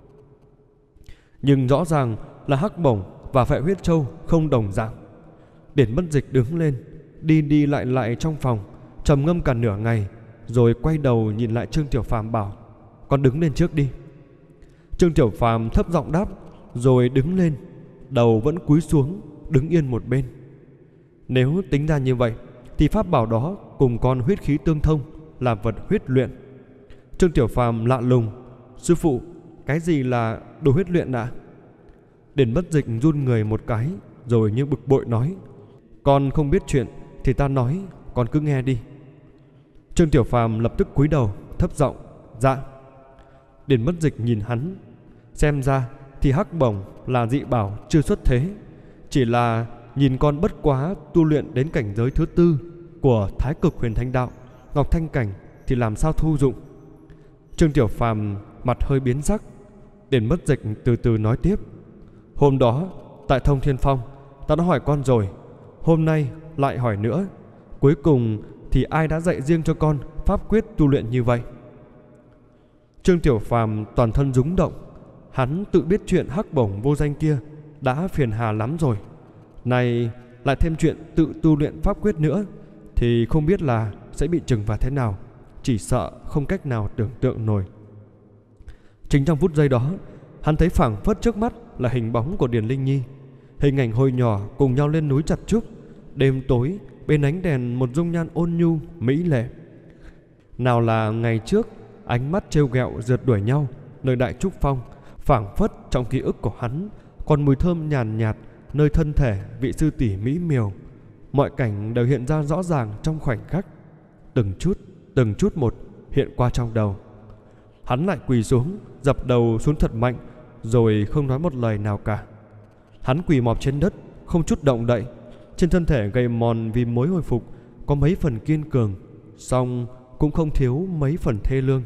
Nhưng rõ ràng là hắc bổng và Phệ Huyết Châu không đồng dạng. Điển Bất Dịch đứng lên, đi đi lại lại trong phòng, trầm ngâm cả nửa ngày, rồi quay đầu nhìn lại Trương Tiểu Phàm bảo: "Con đứng lên trước đi." Trương Tiểu Phàm thấp giọng đáp, rồi đứng lên, đầu vẫn cúi xuống, đứng yên một bên. Nếu tính ra như vậy thì pháp bảo đó cùng con huyết khí tương thông, là vật huyết luyện. Trương Tiểu Phàm lạ lùng: "Sư phụ, cái gì là đồ huyết luyện ạ?" Điển Bất Dịch run người một cái, rồi như bực bội nói: "Con không biết chuyện thì ta nói, con cứ nghe đi." Trương Tiểu Phàm lập tức cúi đầu, thấp giọng: "Dạ." Điển Bất Dịch nhìn hắn, xem ra thì hắc bổng là dị bảo chưa xuất thế, chỉ là nhìn con bất quá tu luyện đến cảnh giới thứ tư của Thái Cực Huyền Thanh Đạo, Ngọc Thanh Cảnh thì làm sao thu dụng. Trương Tiểu Phàm mặt hơi biến sắc. Điển Bất Dịch từ từ nói tiếp: "Hôm đó tại Thông Thiên Phong ta đã hỏi con rồi, hôm nay lại hỏi nữa. Cuối cùng thì ai đã dạy riêng cho con pháp quyết tu luyện như vậy?" Trương Tiểu Phàm toàn thân rúng động. Hắn tự biết chuyện hắc bổng vô danh kia đã phiền hà lắm rồi, này lại thêm chuyện tự tu luyện pháp quyết nữa thì không biết là sẽ bị trừng phạt thế nào, chỉ sợ không cách nào tưởng tượng nổi. Chính trong phút giây đó, hắn thấy phảng phất trước mắt là hình bóng của Điền Linh Nhi, hình ảnh hồi nhỏ cùng nhau lên núi chặt trúc, đêm tối bên ánh đèn một dung nhan ôn nhu mỹ lệ. Nào là ngày trước ánh mắt trêu ghẹo rượt đuổi nhau nơi Đại Trúc Phong, phảng phất trong ký ức của hắn còn mùi thơm nhàn nhạt nơi thân thể vị sư tỷ mỹ miều. Mọi cảnh đều hiện ra rõ ràng trong khoảnh khắc, từng chút từng chút một hiện qua trong đầu. Hắn lại quỳ xuống, dập đầu xuống thật mạnh, rồi không nói một lời nào cả. Hắn quỳ mọp trên đất, không chút động đậy. Trên thân thể gầy mòn vì mối hồi phục có mấy phần kiên cường, song cũng không thiếu mấy phần thê lương.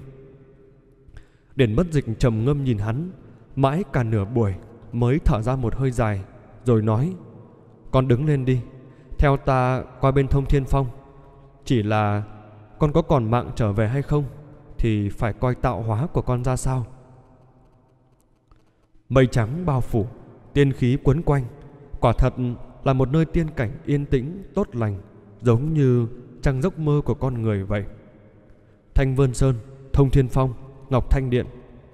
Điển Bất Dịch trầm ngâm nhìn hắn mãi cả nửa buổi mới thở ra một hơi dài, rồi nói: "Con đứng lên đi, theo ta qua bên Thông Thiên Phong. Chỉ là con có còn mạng trở về hay không thì phải coi tạo hóa của con ra sao." Mây trắng bao phủ, tiên khí quấn quanh, quả thật là một nơi tiên cảnh yên tĩnh tốt lành, giống như trăng giấc mơ của con người vậy. Thanh Vân Sơn, Thông Thiên Phong, Ngọc Thanh Điện.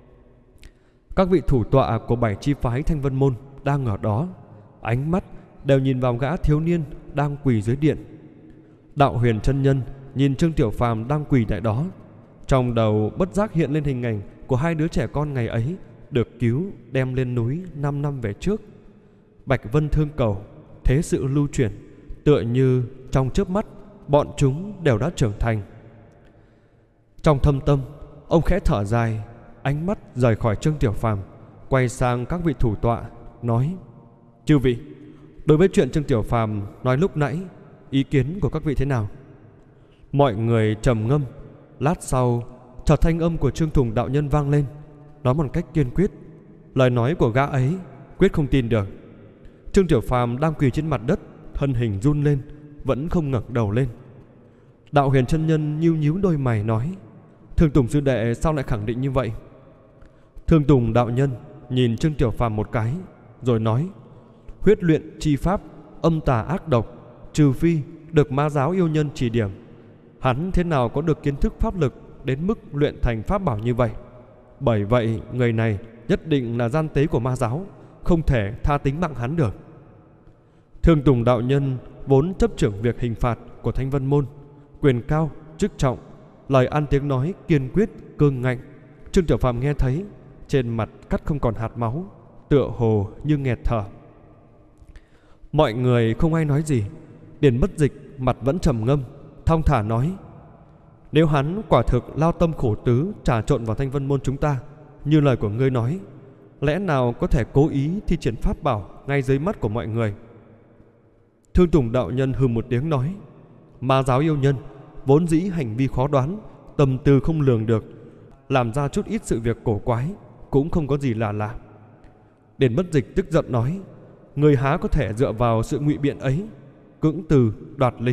Các vị thủ tọa của bảy chi phái Thanh Vân Môn đang ở đó, ánh mắt đều nhìn vào gã thiếu niên đang quỳ dưới điện. Đạo Huyền chân nhân nhìn Trương Tiểu Phàm đang quỳ tại đó, trong đầu bất giác hiện lên hình ảnh của hai đứa trẻ con ngày ấy được cứu đem lên núi năm năm về trước. Bạch Vân Thương Cầu, thế sự lưu chuyển, tựa như trong chớp mắt bọn chúng đều đã trưởng thành. Trong thâm tâm, ông khẽ thở dài, ánh mắt rời khỏi Trương Tiểu Phàm, quay sang các vị thủ tọa, nói: "Chư vị, đối với chuyện Trương Tiểu Phàm nói lúc nãy, ý kiến của các vị thế nào?" Mọi người trầm ngâm. Lát sau, chợt thanh âm của Trương Tùng đạo nhân vang lên, nói một cách kiên quyết: "Lời nói của gã ấy quyết không tin được." Trương Tiểu Phàm đang quỳ trên mặt đất, thân hình run lên, vẫn không ngẩng đầu lên. Đạo Huyền chân nhân nhíu nhíu đôi mày nói: "Thương Tùng sư đệ sao lại khẳng định như vậy?" Thương Tùng đạo nhân nhìn Trương Tiểu Phàm một cái, rồi nói: "Huyết luyện chi pháp âm tà ác độc, trừ phi được ma giáo yêu nhân chỉ điểm, hắn thế nào có được kiến thức pháp lực đến mức luyện thành pháp bảo như vậy. Bởi vậy người này nhất định là gian tế của ma giáo, không thể tha tính mạng hắn được." Thương Tùng đạo nhân vốn chấp trưởng việc hình phạt của Thanh Vân Môn, quyền cao chức trọng, lời ăn tiếng nói kiên quyết cương ngạnh. Trương Tiểu Phàm nghe thấy, trên mặt cắt không còn hạt máu, tựa hồ như nghẹt thở. Mọi người không ai nói gì. Điền Bất Dịch mặt vẫn trầm ngâm, thong thả nói: "Nếu hắn quả thực lao tâm khổ tứ trà trộn vào Thanh Vân Môn chúng ta như lời của ngươi nói, lẽ nào có thể cố ý thi triển pháp bảo ngay dưới mắt của mọi người?" Thương Tùng đạo nhân hừ một tiếng nói: "Ma giáo yêu nhân vốn dĩ hành vi khó đoán, tâm tư không lường được, làm ra chút ít sự việc cổ quái, cũng không có gì là lạ. Điền Bất Dịch tức giận nói: người há có thể dựa vào sự ngụy biện ấy cưỡng từ đoạt lý?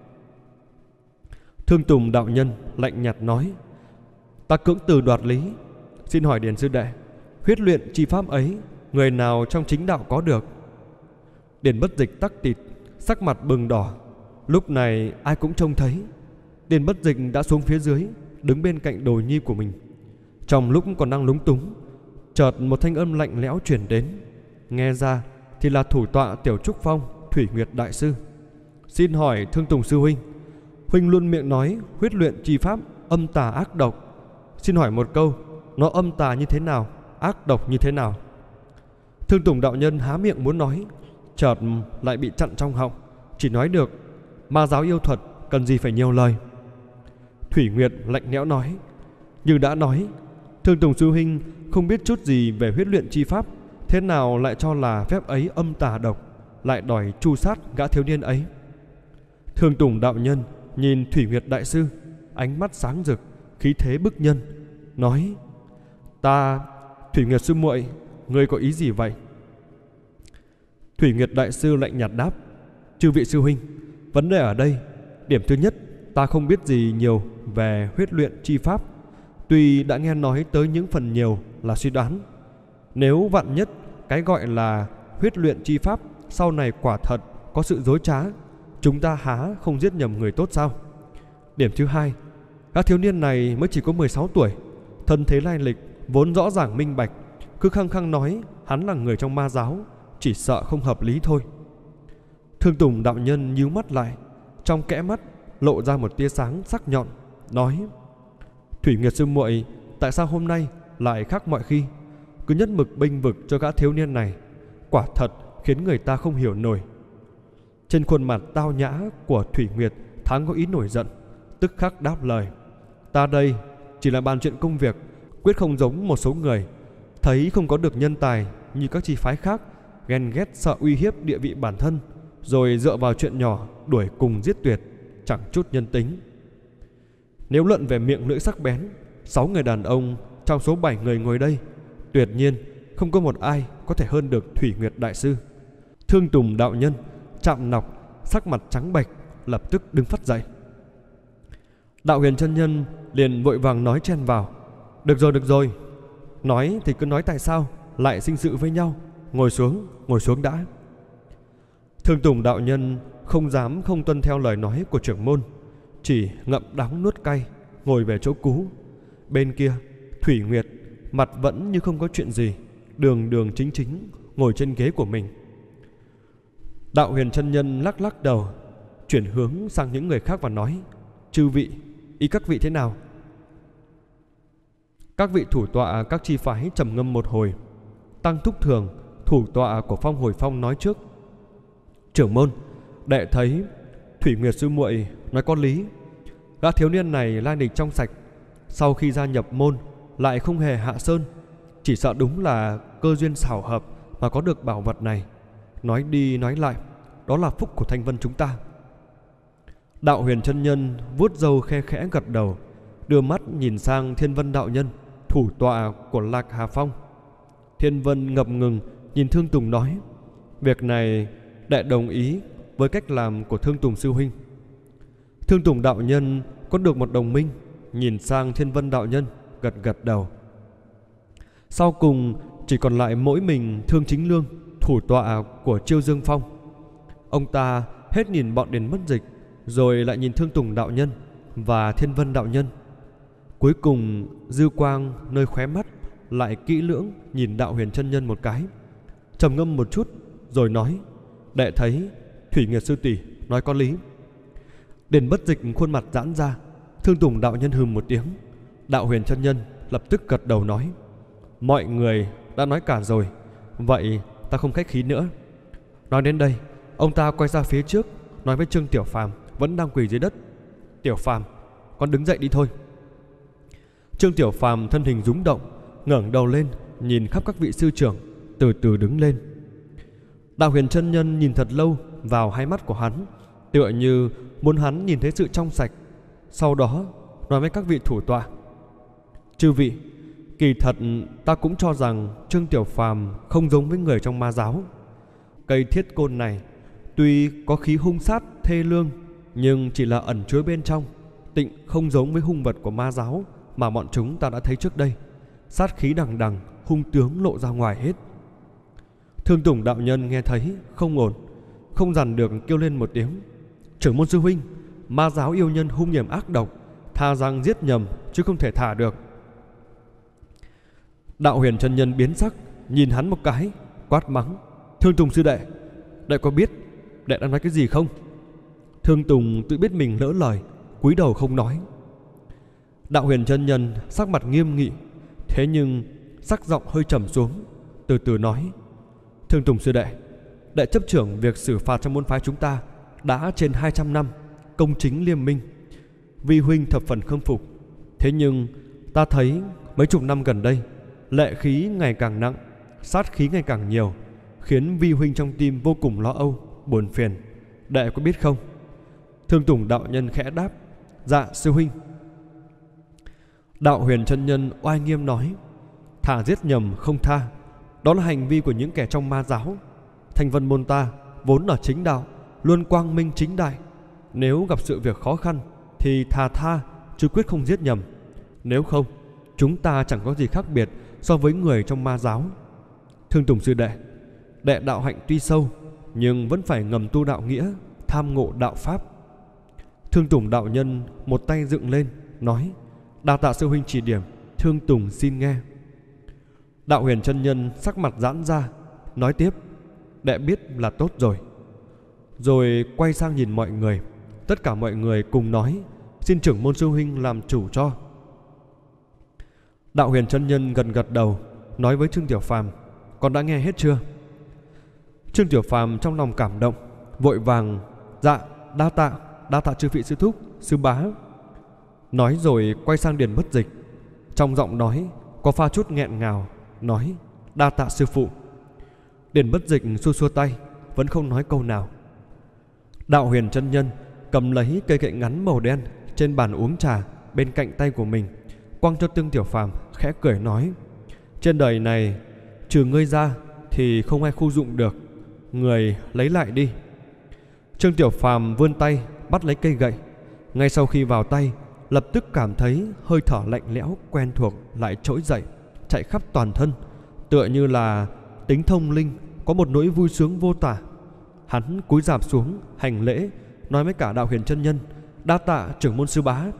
Thương Tùng đạo nhân lạnh nhạt nói: ta cưỡng từ đoạt lý? Xin hỏi Điền sư đệ, huyết luyện chi pháp ấy người nào trong chính đạo có được? Điền Bất Dịch tắc tịt, sắc mặt bừng đỏ. Lúc này ai cũng trông thấy Điền Bất Dịch đã xuống phía dưới, đứng bên cạnh đồ nhi của mình. Trong lúc còn đang lúng túng, chợt một thanh âm lạnh lẽo truyền đến. Nghe ra thì là thủ tọa Tiểu Trúc Phong Thủy Nguyệt đại sư. Xin hỏi Thương Tùng sư huynh, huynh luôn miệng nói huyết luyện chi pháp âm tà ác độc. Xin hỏi một câu, nó âm tà như thế nào, ác độc như thế nào? Thương Tùng đạo nhân há miệng muốn nói, chợt lại bị chặn trong họng, chỉ nói được: ma giáo yêu thuật, cần gì phải nhiều lời. Thủy Nguyệt lạnh lẽo nói: như đã nói, Thương Tùng sư huynh không biết chút gì về huyết luyện chi pháp, thế nào lại cho là phép ấy âm tà độc, lại đòi tru sát gã thiếu niên ấy? Thương Tùng đạo nhân nhìn Thủy Nguyệt đại sư, ánh mắt sáng rực, khí thế bức nhân, nói: ta, Thủy Nguyệt sư muội, ngươi có ý gì vậy? Thủy Nguyệt đại sư lạnh nhạt đáp: chư vị sư huynh, vấn đề ở đây, điểm thứ nhất, ta không biết gì nhiều về huyết luyện chi pháp, tuy đã nghe nói tới những phần nhiều là suy đoán. Nếu vạn nhất cái gọi là huyết luyện chi pháp sau này quả thật có sự dối trá, chúng ta há không giết nhầm người tốt sao? Điểm thứ hai, các thiếu niên này mới chỉ có mười sáu tuổi, thân thế lai lịch vốn rõ ràng minh bạch, cứ khăng khăng nói hắn là người trong ma giáo, chỉ sợ không hợp lý thôi. Thương Tùng đạo nhân nhíu mắt lại, trong kẽ mắt lộ ra một tia sáng sắc nhọn, nói: Thủy Nguyệt sư muội, tại sao hôm nay lại khác mọi khi, cứ nhất mực bênh vực cho gã thiếu niên này, quả thật khiến người ta không hiểu nổi. Trên khuôn mặt tao nhã của Thủy Nguyệt thoáng có ý nổi giận, tức khắc đáp lời: ta đây chỉ là bàn chuyện công việc, quyết không giống một số người thấy không có được nhân tài như các chi phái khác, ghen ghét sợ uy hiếp địa vị bản thân, rồi dựa vào chuyện nhỏ đuổi cùng giết tuyệt, chẳng chút nhân tính. Nếu luận về miệng lưỡi sắc bén, sáu người đàn ông trong số bảy người ngồi đây, tuyệt nhiên không có một ai có thể hơn được Thủy Nguyệt đại sư. Thương Tùng đạo nhân chạm nọc, sắc mặt trắng bệch, lập tức đứng phắt dậy. Đạo Huyền chân nhân liền vội vàng nói chen vào: được rồi, được rồi, nói thì cứ nói tại sao lại sinh sự với nhau, ngồi xuống, ngồi xuống đã. Thương Tùng đạo nhân không dám không tuân theo lời nói của trưởng môn, chỉ ngậm đắng nuốt cay, ngồi về chỗ cũ. Bên kia Thủy Nguyệt mặt vẫn như không có chuyện gì, đường đường chính chính ngồi trên ghế của mình. Đạo Huyền chân nhân lắc lắc đầu, chuyển hướng sang những người khác và nói: chư vị, ý các vị thế nào? Các vị thủ tọa các chi phái trầm ngâm một hồi. Tăng Thúc Thường, thủ tọa của Phong Hồi Phong nói trước: trưởng môn, đệ thấy Thủy Nguyệt sư muội nói có lý. Gã thiếu niên này lai lịch trong sạch, sau khi gia nhập môn lại không hề hạ sơn, chỉ sợ đúng là cơ duyên xảo hợp mà có được bảo vật này. Nói đi nói lại, đó là phúc của Thanh Vân chúng ta. Đạo Huyền chân nhân vuốt râu khe khẽ gật đầu, đưa mắt nhìn sang Thiên Vân đạo nhân, thủ tọa của Lạc Hà Phong. Thiên Vân ngập ngừng nhìn Thương Tùng nói: việc này đệ đồng ý với cách làm của Thương Tùng sư huynh. Thương Tùng đạo nhân có được một đồng minh, nhìn sang Thiên Vân đạo nhân, gật gật đầu. Sau cùng chỉ còn lại mỗi mình Thương Chính Lương, thủ tọa của Chiêu Dương Phong. Ông ta hết nhìn bọn Điền Bất Dịch, rồi lại nhìn Thương Tùng đạo nhân và Thiên Vân đạo nhân. Cuối cùng dư quang nơi khóe mắt lại kỹ lưỡng nhìn Đạo Huyền chân nhân một cái, trầm ngâm một chút rồi nói: đệ thấy Thủy Nguyệt sư tỷ nói có lý. Điền Bất Dịch khuôn mặt giãn ra. Thương Tùng đạo nhân hừ một tiếng. Đạo Huyền chân nhân lập tức gật đầu nói: mọi người đã nói cả rồi, vậy ta không khách khí nữa. Nói đến đây, ông ta quay ra phía trước, nói với Trương Tiểu Phàm vẫn đang quỳ dưới đất: Tiểu Phàm, con đứng dậy đi thôi. Trương Tiểu Phàm thân hình rúng động, ngẩng đầu lên nhìn khắp các vị sư trưởng, từ từ đứng lên. Đạo Huyền chân nhân nhìn thật lâu vào hai mắt của hắn, tựa như muốn hắn nhìn thấy sự trong sạch. Sau đó nói với các vị thủ tọa: Chư vị, kỳ thật ta cũng cho rằng Trương Tiểu Phàm không giống với người trong ma giáo. Cây thiết côn này tuy có khí hung sát thê lương, nhưng chỉ là ẩn chứa bên trong, tịnh không giống với hung vật của ma giáo mà bọn chúng ta đã thấy trước đây. Sát khí đằng đằng, hung tướng lộ ra ngoài hết. Thương Tùng đạo nhân nghe thấy không ổn, không dằn được kêu lên một tiếng: Trưởng môn sư huynh, ma giáo yêu nhân hung hiểm ác độc, tha rằng giết nhầm chứ không thể thả được. Đạo Huyền chân nhân biến sắc, nhìn hắn một cái, quát mắng: Thương Tùng sư đệ, đệ có biết đệ đang nói cái gì không? Thương Tùng tự biết mình lỡ lời, cúi đầu không nói. Đạo Huyền chân nhân sắc mặt nghiêm nghị, thế nhưng sắc giọng hơi trầm xuống, từ từ nói: Thương Tùng sư đệ, đệ chấp trưởng việc xử phạt trong môn phái chúng ta đã trên hai trăm năm, công chính liêm minh, vi huynh thập phần khâm phục. Thế nhưng ta thấy mấy chục năm gần đây, lệ khí ngày càng nặng, sát khí ngày càng nhiều, khiến vi huynh trong tim vô cùng lo âu, buồn phiền. Đệ có biết không? Thương Tùng đạo nhân khẽ đáp: Dạ sư huynh. Đạo Huyền chân nhân oai nghiêm nói: Thả giết nhầm không tha, đó là hành vi của những kẻ trong ma giáo. Thanh vân môn ta vốn ở chính đạo, luôn quang minh chính đại. Nếu gặp sự việc khó khăn thì thà tha, chứ quyết không giết nhầm. Nếu không, chúng ta chẳng có gì khác biệt so với người trong ma giáo. Thương Tùng sư đệ, đệ đạo hạnh tuy sâu, nhưng vẫn phải ngầm tu đạo nghĩa, tham ngộ đạo pháp. Thương Tùng đạo nhân một tay dựng lên, nói: Đa tạ sư huynh chỉ điểm, Thương Tùng xin nghe. Đạo Huyền chân nhân sắc mặt giãn ra, nói tiếp: Đệ biết là tốt rồi. Rồi quay sang nhìn mọi người. Tất cả mọi người cùng nói: Xin trưởng môn sư huynh làm chủ cho. Đạo Huyền chân nhân gần gật đầu, nói với Trương Tiểu Phàm: Con đã nghe hết chưa? Trương Tiểu Phàm trong lòng cảm động, vội vàng: Dạ, đa tạ, đa tạ chư vị sư thúc, sư bá. Nói rồi quay sang Điền Bất Dịch, trong giọng nói có pha chút nghẹn ngào, nói: Đa tạ sư phụ. Điền Bất Dịch xua xua tay, vẫn không nói câu nào. Đạo Huyền chân nhân cầm lấy cây gậy ngắn màu đen trên bàn uống trà bên cạnh tay của mình, quăng cho Trương Tiểu Phàm, khẽ cười nói: Trên đời này trừ ngươi ra thì không ai khu dụng được, người lấy lại đi. Trương Tiểu Phàm vươn tay bắt lấy cây gậy. Ngay sau khi vào tay, lập tức cảm thấy hơi thở lạnh lẽo quen thuộc lại trỗi dậy, chạy khắp toàn thân, tựa như là tính thông linh, có một nỗi vui sướng vô tả. Hắn cúi rạp xuống hành lễ, nói với cả Đạo Huyền chân nhân: Đa tạ trưởng môn sư bá.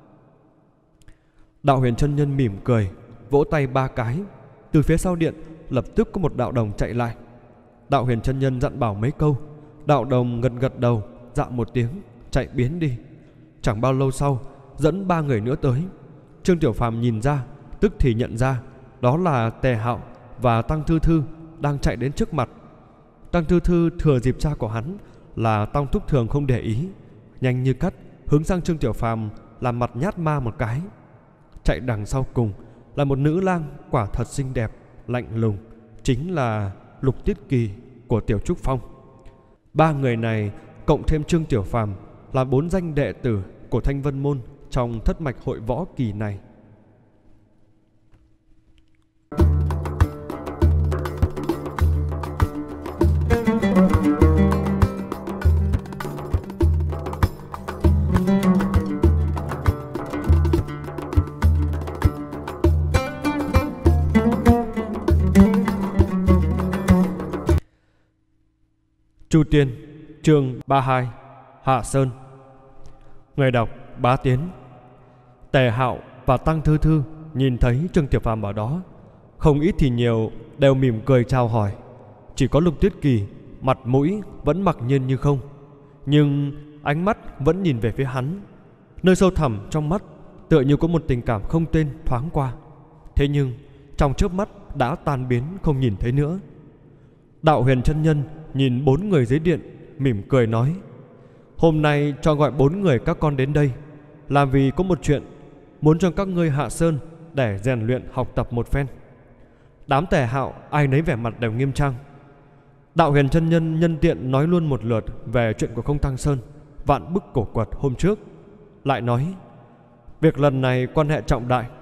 Đạo Huyền chân nhân mỉm cười, vỗ tay ba cái. Từ phía sau điện lập tức có một đạo đồng chạy lại. Đạo Huyền chân nhân dặn bảo mấy câu, đạo đồng gật gật đầu, dạ một tiếng, chạy biến đi. Chẳng bao lâu sau, dẫn ba người nữa tới. Trương Tiểu Phàm nhìn ra, tức thì nhận ra đó là Tề Hạo và Tăng Thư Thư đang chạy đến trước mặt. Tăng Thư Thư thừa dịp cha của hắn là Tăng Thúc Thường không để ý, nhanh như cắt hướng sang Trương Tiểu Phàm làm mặt nhát ma một cái. Chạy đằng sau cùng là một nữ lang quả thật xinh đẹp, lạnh lùng, chính là Lục Tiết Kỳ của Tiểu Trúc Phong. Ba người này cộng thêm Trương Tiểu Phàm là bốn danh đệ tử của Thanh Vân môn trong thất mạch hội võ kỳ này. Chu Tiên, chương ba mươi hai, Hạ Sơn. Người đọc Bá Tiến. Tề Hạo và Tăng Thư Thư nhìn thấy Trương Tiểu Phàm ở đó, không ít thì nhiều đều mỉm cười chào hỏi. Chỉ có Lục Tiết Kỳ mặt mũi vẫn mặc nhiên như không, nhưng ánh mắt vẫn nhìn về phía hắn. Nơi sâu thẳm trong mắt tựa như có một tình cảm không tên thoáng qua, thế nhưng trong chớp mắt đã tan biến không nhìn thấy nữa. Đạo Huyền chân nhân nhìn bốn người dưới điện, mỉm cười nói: Hôm nay cho gọi bốn người các con đến đây là vì có một chuyện muốn cho các ngươi hạ sơn để rèn luyện học tập một phen. Đám Tề Hạo ai nấy vẻ mặt đều nghiêm trang. Đạo Huyền chân nhân nhân tiện nói luôn một lượt về chuyện của Không Tăng Sơn, vạn bức cổ quật hôm trước, lại nói: Việc lần này quan hệ trọng đại,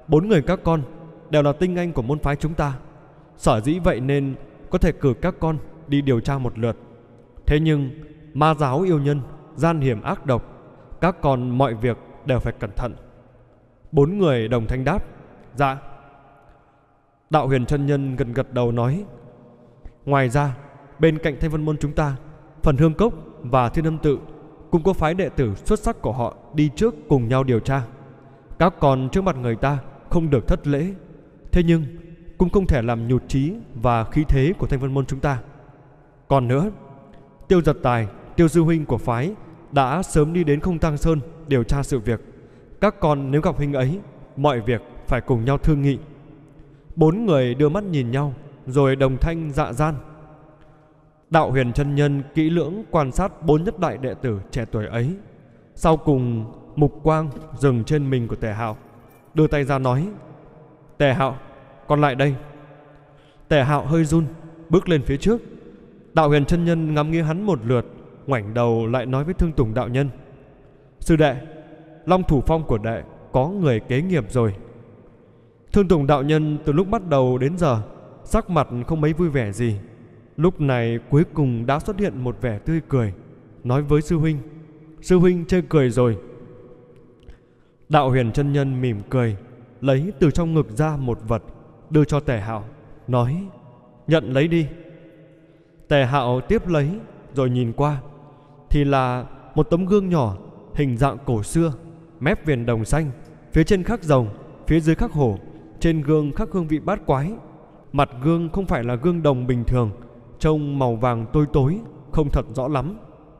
bốn người các con đều là tinh anh của môn phái chúng ta. Sở dĩ vậy nên có thể cử các con đi điều tra một lượt. Thế nhưng ma giáo yêu nhân, gian hiểm ác độc, các con mọi việc đều phải cẩn thận. Bốn người đồng thanh đáp: Dạ. Đạo Huyền chân nhân gần gật đầu nói: Ngoài ra, bên cạnh Thanh Vân môn chúng ta, Phần Hương Cốc và Thiên Âm tự cũng có phái đệ tử xuất sắc của họ đi trước cùng nhau điều tra. Các con trước mặt người ta không được thất lễ, thế nhưng cũng không thể làm nhụt chí và khí thế của Thanh Vân môn chúng ta. Còn nữa, Tiêu Giật Tài, Tiêu sư huynh của phái đã sớm đi đến Không Tang Sơn điều tra sự việc. Các con nếu gặp huynh ấy, mọi việc phải cùng nhau thương nghị. Bốn người đưa mắt nhìn nhau rồi đồng thanh dạ gian. Đạo Huyền chân nhân kỹ lưỡng quan sát bốn nhất đại đệ tử trẻ tuổi ấy, sau cùng mục quang dừng trên mình của Tề Hạo, đưa tay ra nói: Tề Hạo, con lại đây. Tề Hạo hơi run, bước lên phía trước. Đạo Huyền chân nhân ngắm nghía hắn một lượt, ngoảnh đầu lại nói với Thương Tùng đạo nhân: Sư đệ, Long Thủ Phong của đệ có người kế nghiệp rồi. Thương Tùng đạo nhân từ lúc bắt đầu đến giờ sắc mặt không mấy vui vẻ gì. Lúc này cuối cùng đã xuất hiện một vẻ tươi cười, nói với sư huynh: Sư huynh chê cười rồi. Đạo Huyền chân nhân mỉm cười, lấy từ trong ngực ra một vật, đưa cho Tề Hạo, nói: Nhận lấy đi. Tề Hạo tiếp lấy rồi nhìn qua, thì là một tấm gương nhỏ, hình dạng cổ xưa, mép viền đồng xanh, phía trên khắc rồng, phía dưới khắc hổ, trên gương khắc hương vị bát quái. Mặt gương không phải là gương đồng bình thường, trông màu vàng tối tối, không thật rõ lắm.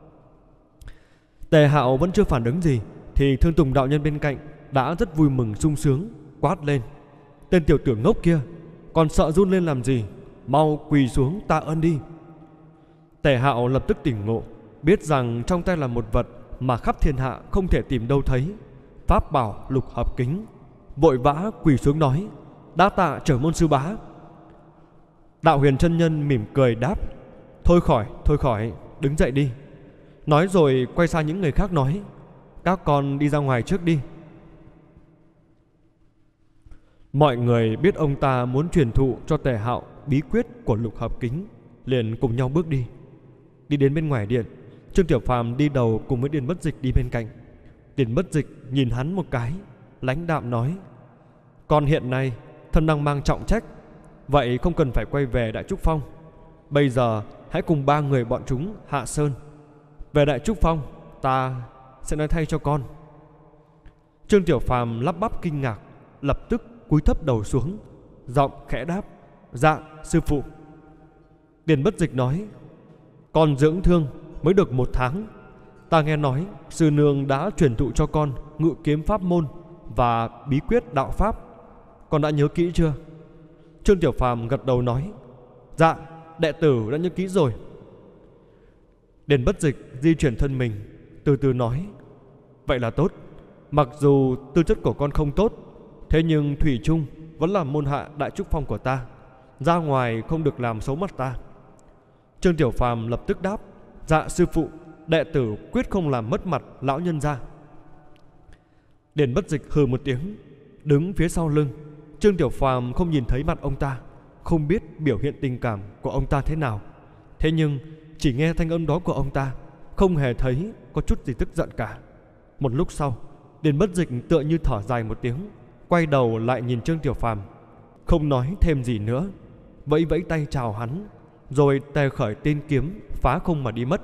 Tề Hạo vẫn chưa phản ứng gì thì Thương Tùng đạo nhân bên cạnh đã rất vui mừng sung sướng, quát lên: Tên tiểu tử ngốc kia, còn sợ run lên làm gì, mau quỳ xuống tạ ơn đi. Tề Hạo lập tức tỉnh ngộ, biết rằng trong tay là một vật mà khắp thiên hạ không thể tìm đâu thấy, pháp bảo Lục Hợp Kính, vội vã quỳ xuống nói: Đa tạ trưởng môn sư bá. Đạo Huyền chân nhân mỉm cười đáp: Thôi khỏi, thôi khỏi, đứng dậy đi. Nói rồi quay sang những người khác nói: Các con đi ra ngoài trước đi. Mọi người biết ông ta muốn truyền thụ cho Tề Hạo bí quyết của Lục Hợp Kính, liền cùng nhau bước đi. Đi đến bên ngoài điện, Trương Tiểu Phàm đi đầu cùng với Điền Bất Dịch đi bên cạnh. Điền Bất Dịch nhìn hắn một cái, lãnh đạm nói: Con hiện nay thân đang mang trọng trách, vậy không cần phải quay về Đại Trúc Phong. Bây giờ hãy cùng ba người bọn chúng hạ sơn. Về Đại Trúc Phong, ta sẽ nói thay cho con. Trương Tiểu Phàm lắp bắp kinh ngạc, lập tức cúi thấp đầu xuống, giọng khẽ đáp: Dạ sư phụ. Điền Bất Dịch nói: Con dưỡng thương mới được một tháng, ta nghe nói sư nương đã truyền thụ cho con ngự kiếm pháp môn và bí quyết đạo pháp, con đã nhớ kỹ chưa? Trương Tiểu Phàm gật đầu nói: Dạ, đệ tử đã nhớ kỹ rồi. Điền Bất Dịch di chuyển thân mình, từ từ nói: Vậy là tốt. Mặc dù tư chất của con không tốt, thế nhưng thủy chung vẫn là môn hạ Đại Trúc Phong của ta, ra ngoài không được làm xấu mặt ta. Trương Tiểu Phàm lập tức đáp: Dạ sư phụ, đệ tử quyết không làm mất mặt lão nhân gia. Điền Bất Dịch hừ một tiếng, đứng phía sau lưng. Trương Tiểu Phàm không nhìn thấy mặt ông ta, không biết biểu hiện tình cảm của ông ta thế nào. Thế nhưng chỉ nghe thanh âm đó của ông ta, không hề thấy có chút gì tức giận cả. Một lúc sau, Điền Bất Dịch tựa như thở dài một tiếng, quay đầu lại nhìn Trương Tiểu Phàm, không nói thêm gì nữa, vẫy vẫy tay chào hắn, rồi tề khởi tên kiếm phá không mà đi mất.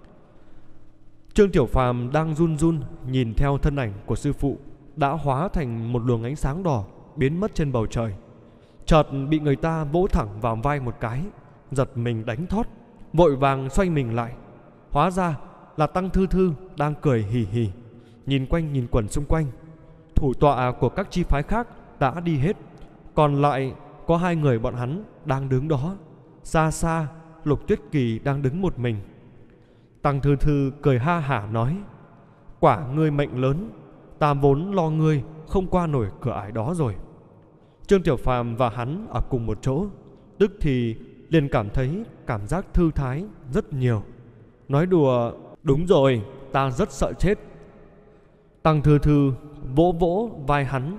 Trương Tiểu Phàm đang run run nhìn theo thân ảnh của sư phụ đã hóa thành một luồng ánh sáng đỏ biến mất trên bầu trời. Chợt bị người ta vỗ thẳng vào vai một cái, giật mình đánh thót, vội vàng xoay mình lại. Hóa ra là Tăng Thư Thư đang cười hì hì, nhìn quanh nhìn quẩn xung quanh. Thủ tọa của các chi phái khác đã đi hết, còn lại có hai người bọn hắn đang đứng đó. Xa xa Lục Tuyết Kỳ đang đứng một mình. Tăng Thư Thư cười ha hả nói: Quả ngươi mệnh lớn, ta vốn lo ngươi không qua nổi cửa ải đó rồi. Trương Tiểu Phàm và hắn ở cùng một chỗ, tức thì liền cảm thấy cảm giác thư thái rất nhiều. Nói đùa: Đúng rồi, ta rất sợ chết. Tăng Thư Thư vỗ vỗ vai hắn,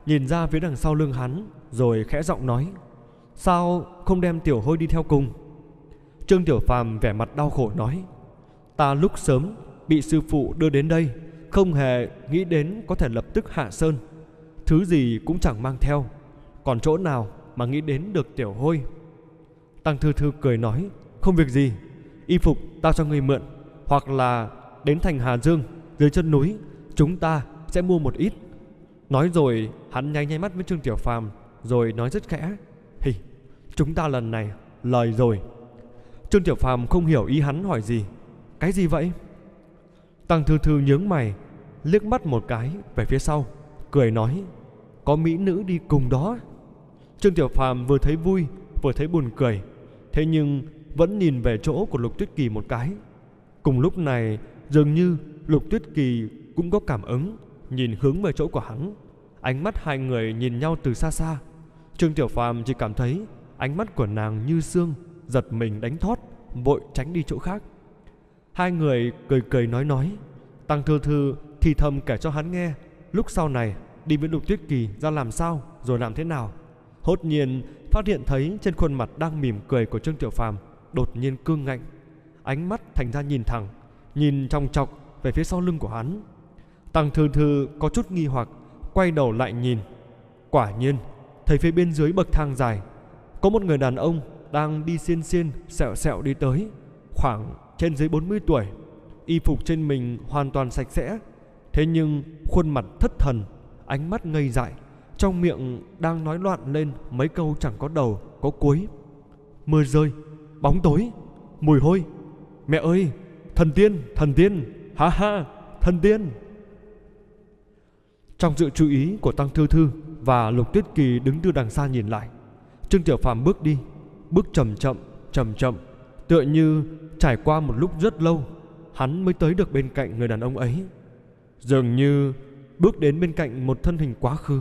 nhìn ra phía đằng sau lưng hắn, rồi khẽ giọng nói: sao không đem Tiểu Hôi đi theo cùng? Trương Tiểu Phàm vẻ mặt đau khổ nói: ta lúc sớm bị sư phụ đưa đến đây, không hề nghĩ đến có thể lập tức hạ sơn, thứ gì cũng chẳng mang theo, còn chỗ nào mà nghĩ đến được Tiểu Hôi. Tăng Thư Thư cười nói: không việc gì, y phục tao cho người mượn, hoặc là đến thành Hà Dương dưới chân núi chúng ta sẽ mua một ít. Nói rồi hắn nháy nháy mắt với Trương Tiểu Phàm, rồi nói rất khẽ: hì, chúng ta lần này lời rồi. Trương Tiểu Phàm không hiểu ý hắn hỏi gì. Cái gì vậy? Tăng Thư Thư nhướng mày, liếc mắt một cái về phía sau, cười nói: có mỹ nữ đi cùng đó. Trương Tiểu Phàm vừa thấy vui vừa thấy buồn cười, thế nhưng vẫn nhìn về chỗ của Lục Tuyết Kỳ một cái. Cùng lúc này dường như Lục Tuyết Kỳ cũng có cảm ứng, nhìn hướng về chỗ của hắn. Ánh mắt hai người nhìn nhau từ xa xa. Trương Tiểu Phàm chỉ cảm thấy ánh mắt của nàng như sương, giật mình đánh thót, vội tránh đi chỗ khác. Hai người cười cười nói nói. Tăng Thư Thư thì thầm kể cho hắn nghe lúc sau này đi với Lục Tuyết Kỳ ra làm sao, rồi làm thế nào. Hốt nhiên phát hiện thấy trên khuôn mặt đang mỉm cười của Trương Tiểu Phàm đột nhiên cương ngạnh, ánh mắt thành ra nhìn thẳng, nhìn chòng chọc về phía sau lưng của hắn. Tăng Thư Thư có chút nghi hoặc, quay đầu lại nhìn. Quả nhiên thấy phía bên dưới bậc thang dài có một người đàn ông đang đi xiên xiên sẹo sẹo đi tới, khoảng trên dưới bốn mươi tuổi. Y phục trên mình hoàn toàn sạch sẽ, thế nhưng khuôn mặt thất thần, ánh mắt ngây dại, trong miệng đang nói loạn lên mấy câu chẳng có đầu có cuối. Mưa rơi, bóng tối, mùi hôi. Mẹ ơi, thần tiên, thần tiên, ha ha, thần tiên. Trong sự chú ý của Tăng Thư Thư và Lục Tuyết Kỳ đứng từ đằng xa nhìn lại, Trương Tiểu Phàm bước đi, bước chậm chậm, chậm chậm, tựa như trải qua một lúc rất lâu hắn mới tới được bên cạnh người đàn ông ấy. Dường như bước đến bên cạnh một thân hình quá khứ.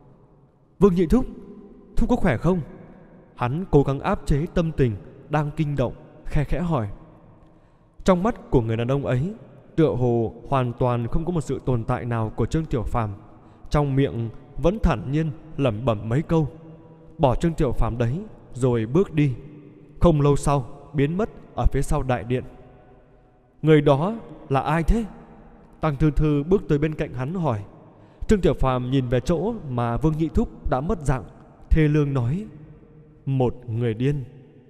Vương Nhị Thúc, Thúc có khỏe không? Hắn cố gắng áp chế tâm tình đang kinh động, khe khẽ hỏi. Trong mắt của người đàn ông ấy tựa hồ hoàn toàn không có một sự tồn tại nào của Trương Tiểu Phàm, trong miệng vẫn thản nhiên lẩm bẩm mấy câu, bỏ Trương Tiểu Phàm đấy rồi bước đi. Không lâu sau biến mất ở phía sau đại điện. Người đó là ai thế? Tăng Thư Thư bước tới bên cạnh hắn hỏi. Trương Tiểu Phàm nhìn về chỗ mà Vương Nhị Thúc đã mất dạng, thê lương nói: một người điên.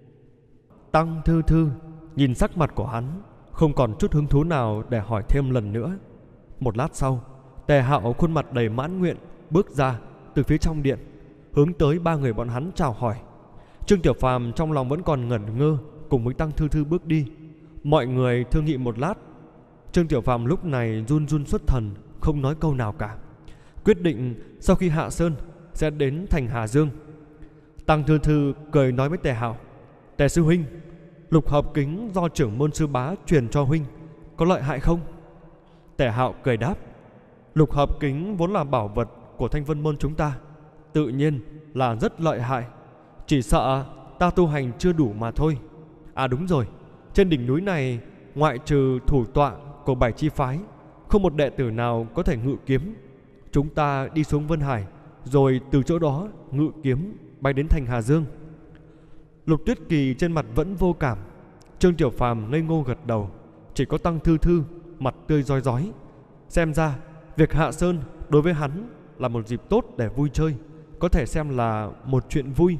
Tăng Thư Thư nhìn sắc mặt của hắn, không còn chút hứng thú nào để hỏi thêm lần nữa. Một lát sau, Tề Hạo khuôn mặt đầy mãn nguyện bước ra từ phía trong điện, hướng tới ba người bọn hắn chào hỏi. Trương Tiểu Phàm trong lòng vẫn còn ngẩn ngơ, cùng với Tăng Thư Thư bước đi. Mọi người thương nghị một lát. Trương Tiểu Phàm lúc này run run xuất thần, không nói câu nào cả, quyết định sau khi hạ sơn sẽ đến thành Hà Dương. Tăng Thư Thư cười nói với Tề Hạo: Tề sư huynh, lục hợp kính do trưởng môn sư bá truyền cho huynh có lợi hại không? Tề Hạo cười đáp: lục hợp kính vốn là bảo vật của Thanh Vân môn chúng ta, tự nhiên là rất lợi hại, chỉ sợ ta tu hành chưa đủ mà thôi. À đúng rồi, trên đỉnh núi này ngoại trừ thủ tọa của bảy chi phái, không một đệ tử nào có thể ngự kiếm. Chúng ta đi xuống Vân Hải, rồi từ chỗ đó ngự kiếm bay đến thành Hà Dương. Lục Tuyết Kỳ trên mặt vẫn vô cảm. Trương Tiểu Phàm ngây ngô gật đầu. Chỉ có Tăng Thư Thư mặt tươi rói rói. Xem ra việc hạ sơn đối với hắn là một dịp tốt để vui chơi, có thể xem là một chuyện vui.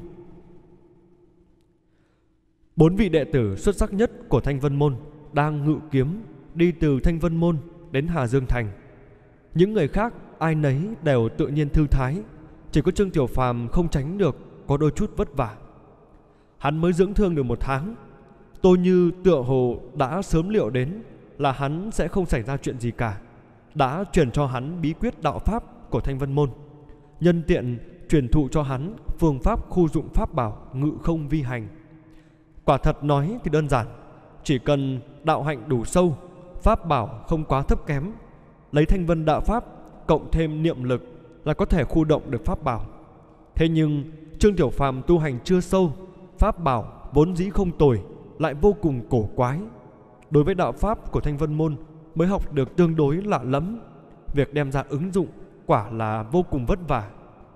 Bốn vị đệ tử xuất sắc nhất của Thanh Vân môn đang ngự kiếm đi từ Thanh Vân môn đến Hà Dương thành. Những người khác ai nấy đều tự nhiên thư thái, chỉ có Trương Tiểu Phàm không tránh được có đôi chút vất vả. Hắn mới dưỡng thương được một tháng, Tô Như tựa hồ đã sớm liệu đến là hắn sẽ không xảy ra chuyện gì cả, đã truyền cho hắn bí quyết đạo pháp của Thanh Vân môn, nhân tiện truyền thụ cho hắn phương pháp khu dụng pháp bảo ngự không vi hành. Quả thật nói thì đơn giản, chỉ cần đạo hạnh đủ sâu, pháp bảo không quá thấp kém, lấy Thanh Vân đạo pháp cộng thêm niệm lực là có thể khu động được pháp bảo. Thế nhưng Trương Tiểu Phàm tu hành chưa sâu, pháp bảo vốn dĩ không tồi, lại vô cùng cổ quái. Đối với đạo pháp của Thanh Vân môn mới học được tương đối lạ lẫm, việc đem ra ứng dụng quả là vô cùng vất vả.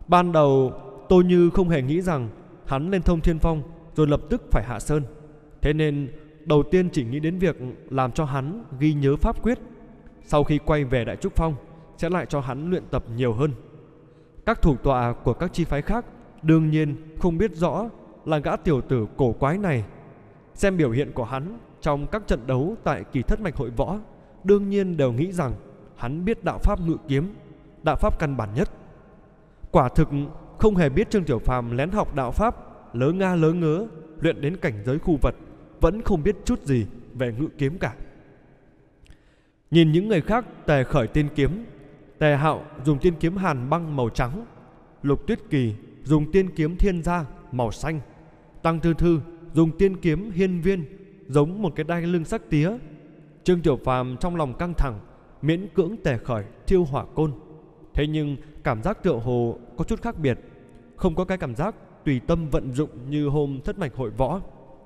Ban đầu tôi như không hề nghĩ rằng hắn lên Thông Thiên Phong rồi lập tức phải hạ sơn. Thế nên đầu tiên chỉ nghĩ đến việc làm cho hắn ghi nhớ pháp quyết, sau khi quay về Đại Trúc Phong sẽ lại cho hắn luyện tập nhiều hơn. Các thủ tọa của các chi phái khác đương nhiên không biết rõ là gã tiểu tử cổ quái này. Xem biểu hiện của hắn trong các trận đấu tại Kỳ Thất Mạch Hội Võ, đương nhiên đều nghĩ rằng hắn biết đạo pháp ngự kiếm, đạo pháp căn bản nhất. Quả thực không hề biết Trương Tiểu Phàm lén học đạo pháp, lớ nga lớ ngớ, luyện đến cảnh giới khu vật, vẫn không biết chút gì về ngự kiếm cả. Nhìn những người khác tề khởi tiên kiếm, Tề Hạo dùng tiên kiếm hàn băng màu trắng, Lục Tuyết Kỳ dùng tiên kiếm thiên gia màu xanh, Tăng Thư Thư dùng tiên kiếm hiên viên giống một cái đai lưng sắc tía. Trương Tiểu Phàm trong lòng căng thẳng, miễn cưỡng tề khởi thiêu hỏa côn. Thế nhưng cảm giác tựa hồ có chút khác biệt, không có cái cảm giác tùy tâm vận dụng như hôm Thất Mạch Hội Võ.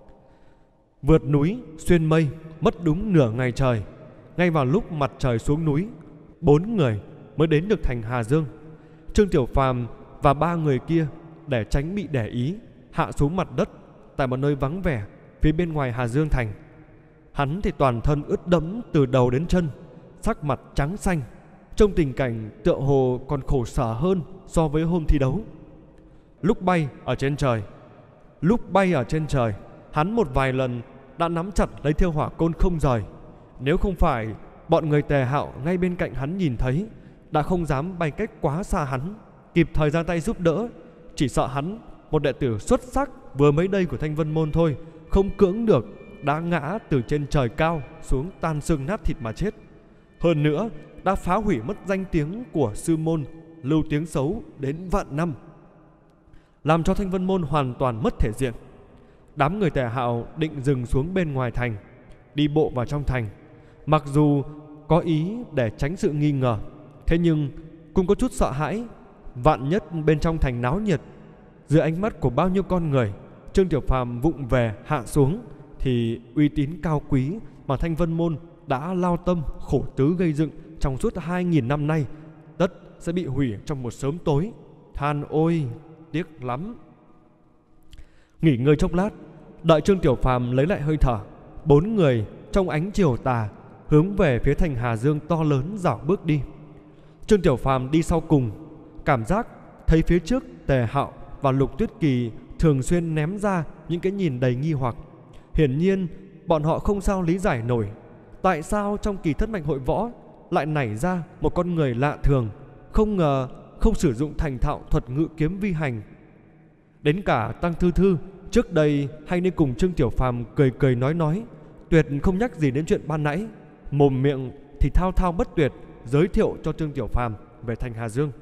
Vượt núi xuyên mây mất đúng nửa ngày trời. Ngay vào lúc mặt trời xuống núi, bốn người mới đến được thành Hà Dương. Trương Tiểu Phàm và ba người kia để tránh bị để ý, hạ xuống mặt đất tại một nơi vắng vẻ phía bên ngoài Hà Dương thành. Hắn thì toàn thân ướt đẫm từ đầu đến chân, sắc mặt trắng xanh, trong tình cảnh tựa hồ còn khổ sở hơn so với hôm thi đấu. Lúc bay ở trên trời, lúc bay ở trên trời, hắn một vài lần đã nắm chặt lấy thiêu hỏa côn không rời. Nếu không phải bọn người Tề Hạo ngay bên cạnh hắn nhìn thấy, đã không dám bay cách quá xa hắn, kịp thời ra tay giúp đỡ. Chỉ sợ hắn, một đệ tử xuất sắc vừa mới đây của Thanh Vân Môn thôi, không cưỡng được đã ngã từ trên trời cao xuống tan xương nát thịt mà chết. Hơn nữa đã phá hủy mất danh tiếng của sư môn, lưu tiếng xấu đến vạn năm, làm cho Thanh Vân Môn hoàn toàn mất thể diện. Đám người Tề Hạo định dừng xuống bên ngoài thành, đi bộ vào trong thành. Mặc dù có ý để tránh sự nghi ngờ, thế nhưng cũng có chút sợ hãi. Vạn nhất bên trong thành náo nhiệt, dưới ánh mắt của bao nhiêu con người, Trương Tiểu Phàm vụng về hạ xuống thì uy tín cao quý mà Thanh Vân Môn đã lao tâm khổ tứ gây dựng trong suốt hai nghìn năm nay tất sẽ bị hủy trong một sớm tối. Than ôi, tiếc lắm. Nghỉ ngơi chốc lát, đợi Trương Tiểu Phàm lấy lại hơi thở, bốn người trong ánh chiều tà hướng về phía thành Hà Dương to lớn dạo bước đi. Trương Tiểu Phàm đi sau cùng, cảm giác thấy phía trước Tề Hạo và Lục Tuyết Kỳ thường xuyên ném ra những cái nhìn đầy nghi hoặc. Hiển nhiên bọn họ không sao lý giải nổi tại sao trong Kỳ Thất Mạch Hội Võ lại nảy ra một con người lạ thường, không ngờ không sử dụng thành thạo thuật ngự kiếm vi hành. Đến cả Tăng Thư Thư trước đây hay nên cùng Trương Tiểu Phàm cười cười nói nói, tuyệt không nhắc gì đến chuyện ban nãy, mồm miệng thì thao thao bất tuyệt giới thiệu cho Trương Tiểu Phàm về thành Hà Dương.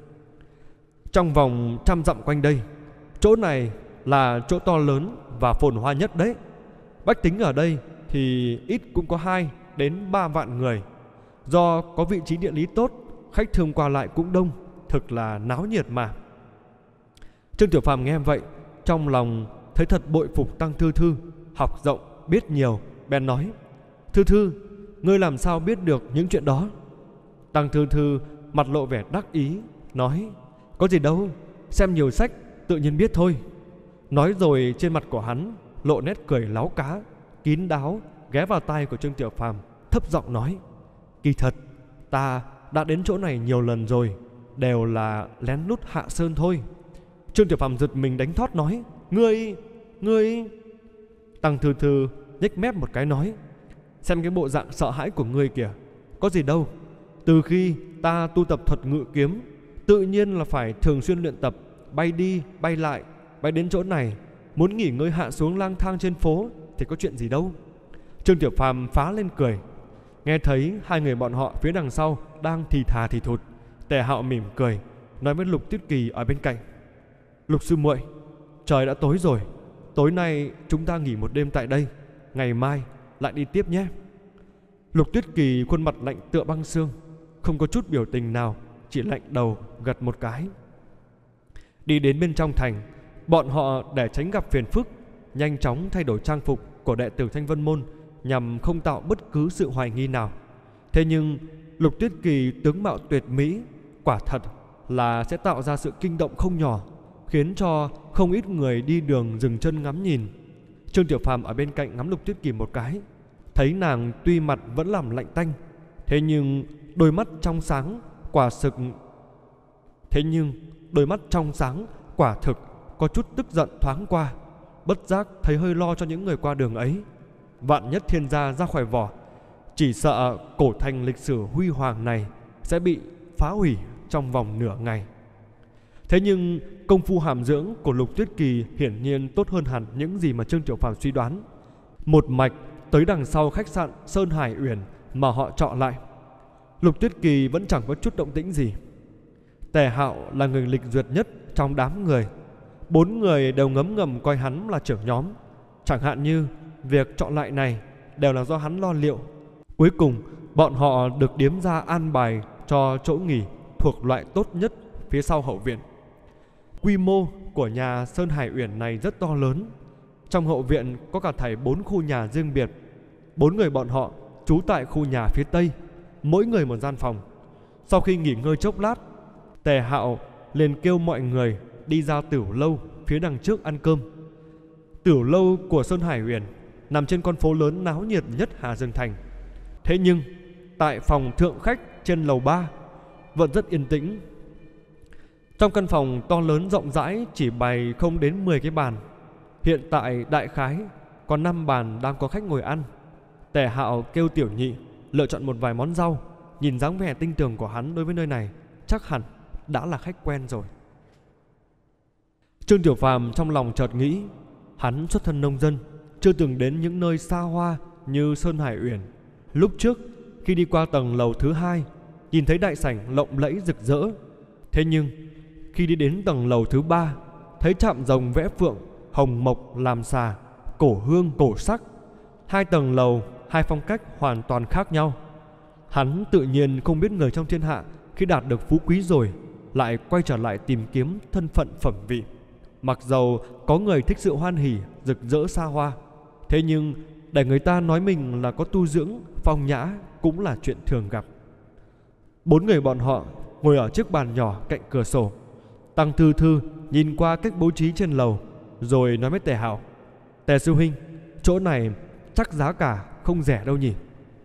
Trong vòng trăm dặm quanh đây, chỗ này là chỗ to lớn và phồn hoa nhất đấy. Bách tính ở đây thì ít cũng có hai đến ba vạn người. Do có vị trí địa lý tốt, khách thường qua lại cũng đông, thực là náo nhiệt mà. Trương Tiểu Phàm nghe vậy, trong lòng thấy thật bội phục Tăng Thư Thư, học rộng biết nhiều, bèn nói: Thư Thư, ngươi làm sao biết được những chuyện đó? Tăng Thư Thư mặt lộ vẻ đắc ý, nói: có gì đâu, xem nhiều sách tự nhiên biết thôi. Nói rồi trên mặt của hắn lộ nét cười láo cá, kín đáo ghé vào tai của Trương Tiểu Phàm, thấp giọng nói: kỳ thật ta đã đến chỗ này nhiều lần rồi, đều là lén lút hạ sơn thôi. Trương Tiểu Phàm giật mình đánh thót nói: Ngươi, ngươi... Tăng Thư Thư nhếch mép một cái nói: xem cái bộ dạng sợ hãi của ngươi kìa, có gì đâu. Từ khi ta tu tập thuật ngự kiếm, tự nhiên là phải thường xuyên luyện tập, bay đi, bay lại, bay đến chỗ này. Muốn nghỉ ngơi hạ xuống lang thang trên phố thì có chuyện gì đâu. Trương Tiểu Phàm phá lên cười. Nghe thấy hai người bọn họ phía đằng sau đang thì thà thì thụt, Tề Hạo mỉm cười nói với Lục Tuyết Kỳ ở bên cạnh: Lục sư muội, trời đã tối rồi, tối nay chúng ta nghỉ một đêm tại đây, ngày mai lại đi tiếp nhé. Lục Tuyết Kỳ khuôn mặt lạnh tựa băng xương, không có chút biểu tình nào, chỉ lạnh đầu gật một cái. Đi đến bên trong thành, bọn họ để tránh gặp phiền phức, nhanh chóng thay đổi trang phục của đệ tử Thanh Vân Môn nhằm không tạo bất cứ sự hoài nghi nào. Thế nhưng Lục Tuyết Kỳ tướng mạo tuyệt mỹ, quả thật là sẽ tạo ra sự kinh động không nhỏ, khiến cho không ít người đi đường dừng chân ngắm nhìn. Trương Tiểu Phàm ở bên cạnh ngắm Lục Tuyết Kỳ một cái, thấy nàng tuy mặt vẫn làm lạnh tanh, thế nhưng đôi mắt trong sáng quả thực thế nhưng đôi mắt trong sáng quả thực có chút tức giận thoáng qua, bất giác thấy hơi lo cho những người qua đường ấy. Vạn nhất thiên gia ra khỏi vỏ, chỉ sợ cổ thành lịch sử huy hoàng này sẽ bị phá hủy trong vòng nửa ngày. Thế nhưng công phu hàm dưỡng của Lục Tuyết Kỳ hiển nhiên tốt hơn hẳn những gì mà Trương Tiểu Phàm suy đoán. Một mạch tới đằng sau khách sạn Sơn Hải Uyển mà họ trọ lại. Lục Tuyết Kỳ vẫn chẳng có chút động tĩnh gì. Tề Hạo là người lịch duyệt nhất trong đám người. Bốn người đều ngấm ngầm coi hắn là trưởng nhóm. Chẳng hạn như việc chọn lại này đều là do hắn lo liệu. Cuối cùng bọn họ được điếm ra an bài cho chỗ nghỉ thuộc loại tốt nhất phía sau hậu viện. Quy mô của nhà Sơn Hải Uyển này rất to lớn. Trong hậu viện có cả thảy bốn khu nhà riêng biệt. Bốn người bọn họ trú tại khu nhà phía tây, mỗi người một gian phòng. Sau khi nghỉ ngơi chốc lát, Tề Hạo liền kêu mọi người đi ra Tửu Lâu phía đằng trước ăn cơm. Tửu Lâu của Sơn Hải Uyển nằm trên con phố lớn náo nhiệt nhất Hà Dương Thành. Thế nhưng tại phòng thượng khách trên lầu ba vẫn rất yên tĩnh. Trong căn phòng to lớn rộng rãi chỉ bày không đến mười cái bàn. Hiện tại đại khái còn năm bàn đang có khách ngồi ăn. Tề Hạo kêu Tiểu Nhị lựa chọn một vài món rau. Nhìn dáng vẻ tinh tường của hắn đối với nơi này, chắc hẳn đã là khách quen rồi. Trương Tiểu Phàm trong lòng chợt nghĩ, hắn xuất thân nông dân, chưa từng đến những nơi xa hoa như Sơn Hải Uyển. Lúc trước khi đi qua tầng lầu thứ hai, nhìn thấy đại sảnh lộng lẫy rực rỡ. Thế nhưng khi đi đến tầng lầu thứ ba, thấy chạm rồng vẽ phượng, hồng mộc làm xà, cổ hương cổ sắc. Hai tầng lầu, hai phong cách hoàn toàn khác nhau. Hắn tự nhiên không biết người trong thiên hạ khi đạt được phú quý rồi lại quay trở lại tìm kiếm thân phận phẩm vị. Mặc dầu có người thích sự hoan hỉ, rực rỡ xa hoa, thế nhưng để người ta nói mình là có tu dưỡng, phong nhã cũng là chuyện thường gặp. Bốn người bọn họ ngồi ở chiếc bàn nhỏ cạnh cửa sổ. Tăng Thư Thư nhìn qua cách bố trí trên lầu, rồi nói với Tề Hạo: Tề sư huynh, chỗ này chắc giá cả không rẻ đâu nhỉ?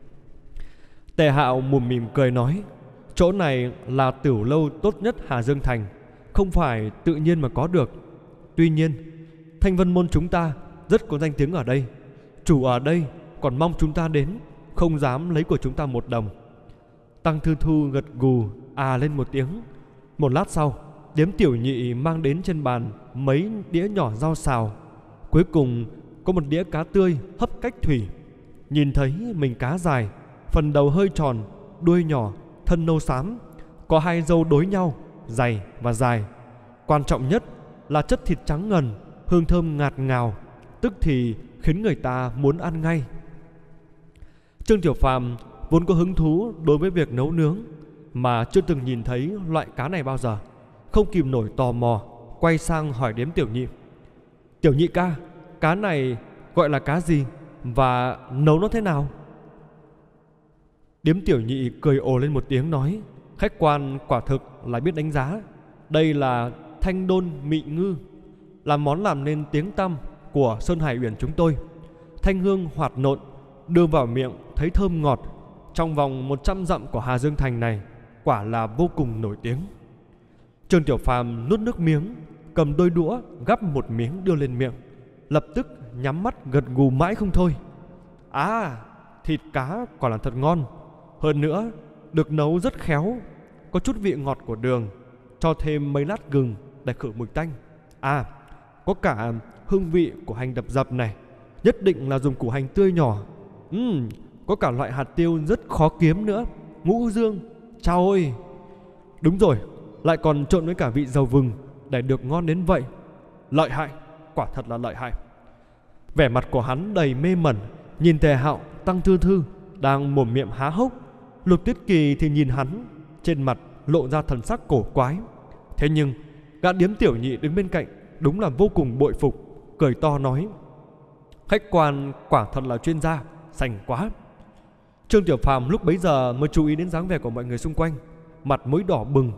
Tề Hạo mùm mỉm cười nói: chỗ này là Tửu Lâu tốt nhất Hà Dương Thành, không phải tự nhiên mà có được. Tuy nhiên Thanh Vân Môn chúng ta rất có danh tiếng ở đây. Chủ ở đây còn mong chúng ta đến, không dám lấy của chúng ta một đồng. Tăng Thư Thu gật gù à lên một tiếng. Một lát sau, điếm Tiểu Nhị mang đến trên bàn mấy đĩa nhỏ rau xào. Cuối cùng có một đĩa cá tươi hấp cách thủy. Nhìn thấy mình cá dài, phần đầu hơi tròn, đuôi nhỏ, thân nâu xám, có hai râu đối nhau, dày và dài. Quan trọng nhất là chất thịt trắng ngần, hương thơm ngạt ngào, tức thì khiến người ta muốn ăn ngay. Trương Tiểu Phàm vốn có hứng thú đối với việc nấu nướng, mà chưa từng nhìn thấy loại cá này bao giờ, không kìm nổi tò mò, quay sang hỏi điếm Tiểu Nhị: Tiểu Nhị ca, cá này gọi là cá gì và nấu nó thế nào? Điếm Tiểu Nhị cười ồ lên một tiếng nói: khách quan quả thực là biết đánh giá. Đây là thanh đôn mị ngư, là món làm nên tiếng tăm của Sơn Hải Uyển chúng tôi. Thanh hương hoạt nộn, đưa vào miệng thấy thơm ngọt. Trong vòng một trăm dặm của Hà Dương Thành này, quả là vô cùng nổi tiếng. Trương Tiểu Phàm nuốt nước miếng, cầm đôi đũa gắp một miếng đưa lên miệng, lập tức nhắm mắt gật gù mãi không thôi. À, thịt cá quả là thật ngon. Hơn nữa được nấu rất khéo, có chút vị ngọt của đường, cho thêm mấy lát gừng để khử mùi tanh. À, có cả hương vị của hành đập dập này, nhất định là dùng củ hành tươi nhỏ. Ừm, có cả loại hạt tiêu rất khó kiếm nữa, ngũ dương. Chao ôi, đúng rồi, lại còn trộn với cả vị dầu vừng để được ngon đến vậy. Lợi hại, quả thật là lợi hại. Vẻ mặt của hắn đầy mê mẩn, nhìn Tề Hạo, Tăng Thư Thư đang mồm miệng há hốc. Lục Tuyết Kỳ thì nhìn hắn, trên mặt lộ ra thần sắc cổ quái. Thế nhưng gã điếm Tiểu Nhị đứng bên cạnh đúng là vô cùng bội phục, cười to nói: khách quan quả thật là chuyên gia, sành quá. Trương Tiểu Phàm lúc bấy giờ mới chú ý đến dáng vẻ của mọi người xung quanh, mặt mũi đỏ bừng.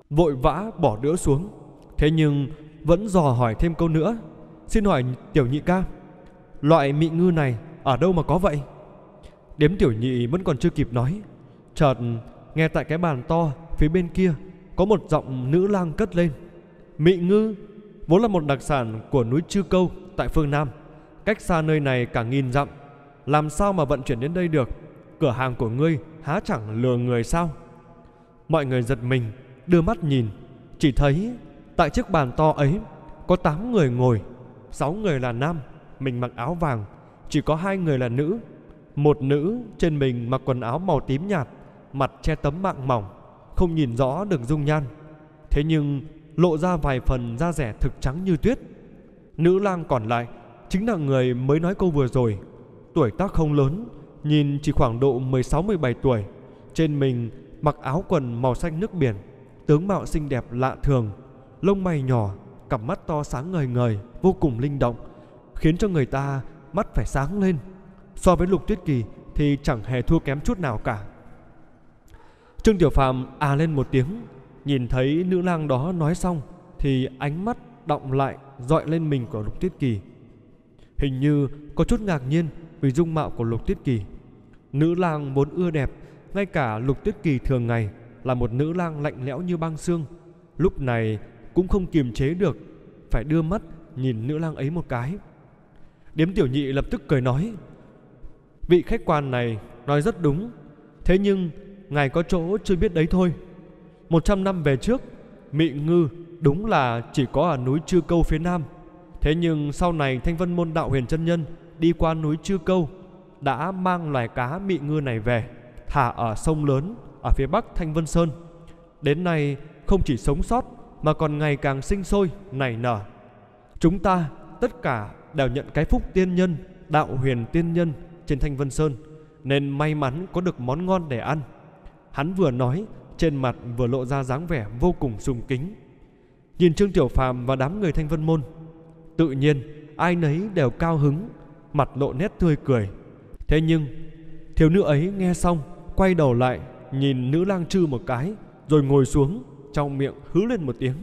vội vã bỏ đũa xuống. Thế nhưng vẫn dò hỏi thêm câu nữa: "Xin hỏi tiểu nhị ca, loại mị ngư này ở đâu mà có vậy?" Điếm tiểu nhị vẫn còn chưa kịp nói, chợt nghe tại cái bàn to phía bên kia có một giọng nữ lang cất lên: "Mị ngư vốn là một đặc sản của núi Chư Câu tại phương Nam, cách xa nơi này cả nghìn dặm, làm sao mà vận chuyển đến đây được? Cửa hàng của ngươi há chẳng lừa người sao?" Mọi người giật mình, đưa mắt nhìn, chỉ thấy tại chiếc bàn to ấy có tám người ngồi, sáu người là nam, mình mặc áo vàng, chỉ có hai người là nữ. Một nữ trên mình mặc quần áo màu tím nhạt, mặt che tấm mạng mỏng, không nhìn rõ được dung nhan, thế nhưng lộ ra vài phần da dẻ thực trắng như tuyết. Nữ lang còn lại chính là người mới nói câu vừa rồi, tuổi tác không lớn, nhìn chỉ khoảng độ mười sáu mười bảy tuổi, trên mình mặc áo quần màu xanh nước biển, tướng mạo xinh đẹp lạ thường, lông mày nhỏ, cặp mắt to sáng ngời ngời, vô cùng linh động, khiến cho người ta mắt phải sáng lên. So với Lục Tuyết Kỳ thì chẳng hề thua kém chút nào cả. Trương Tiểu Phàm à lên một tiếng, nhìn thấy nữ lang đó nói xong thì ánh mắt đọng lại dọi lên mình của Lục Tuyết Kỳ. Hình như có chút ngạc nhiên vì dung mạo của Lục Tuyết Kỳ. Nữ lang vốn ưa đẹp, ngay cả Lục Tuyết Kỳ thường ngày là một nữ lang lạnh lẽo như băng xương, lúc này cũng không kiềm chế được, phải đưa mắt nhìn nữ lang ấy một cái. Điếm tiểu nhị lập tức cười nói: "Vị khách quan này nói rất đúng, thế nhưng ngài có chỗ chưa biết đấy thôi. Một trăm năm về trước, mị ngư đúng là chỉ có ở núi Chư Câu phía Nam. Thế nhưng sau này Thanh Vân Môn Đạo Huyền chân nhân đi qua núi Chư Câu, đã mang loài cá mị ngư này về, thả ở sông lớn ở phía bắc Thanh Vân Sơn. Đến nay không chỉ sống sót mà còn ngày càng sinh sôi nảy nở. Chúng ta tất cả đều nhận cái phúc tiên nhân, Đạo Huyền tiên nhân trên Thanh Vân Sơn, nên may mắn có được món ngon để ăn." Hắn vừa nói, trên mặt vừa lộ ra dáng vẻ vô cùng sùng kính. Nhìn Trương Tiểu Phàm và đám người Thanh Vân Môn, tự nhiên ai nấy đều cao hứng, mặt lộ nét tươi cười. Thế nhưng thiếu nữ ấy nghe xong, quay đầu lại nhìn nữ lang Trư một cái, rồi ngồi xuống, trong miệng hứ lên một tiếng.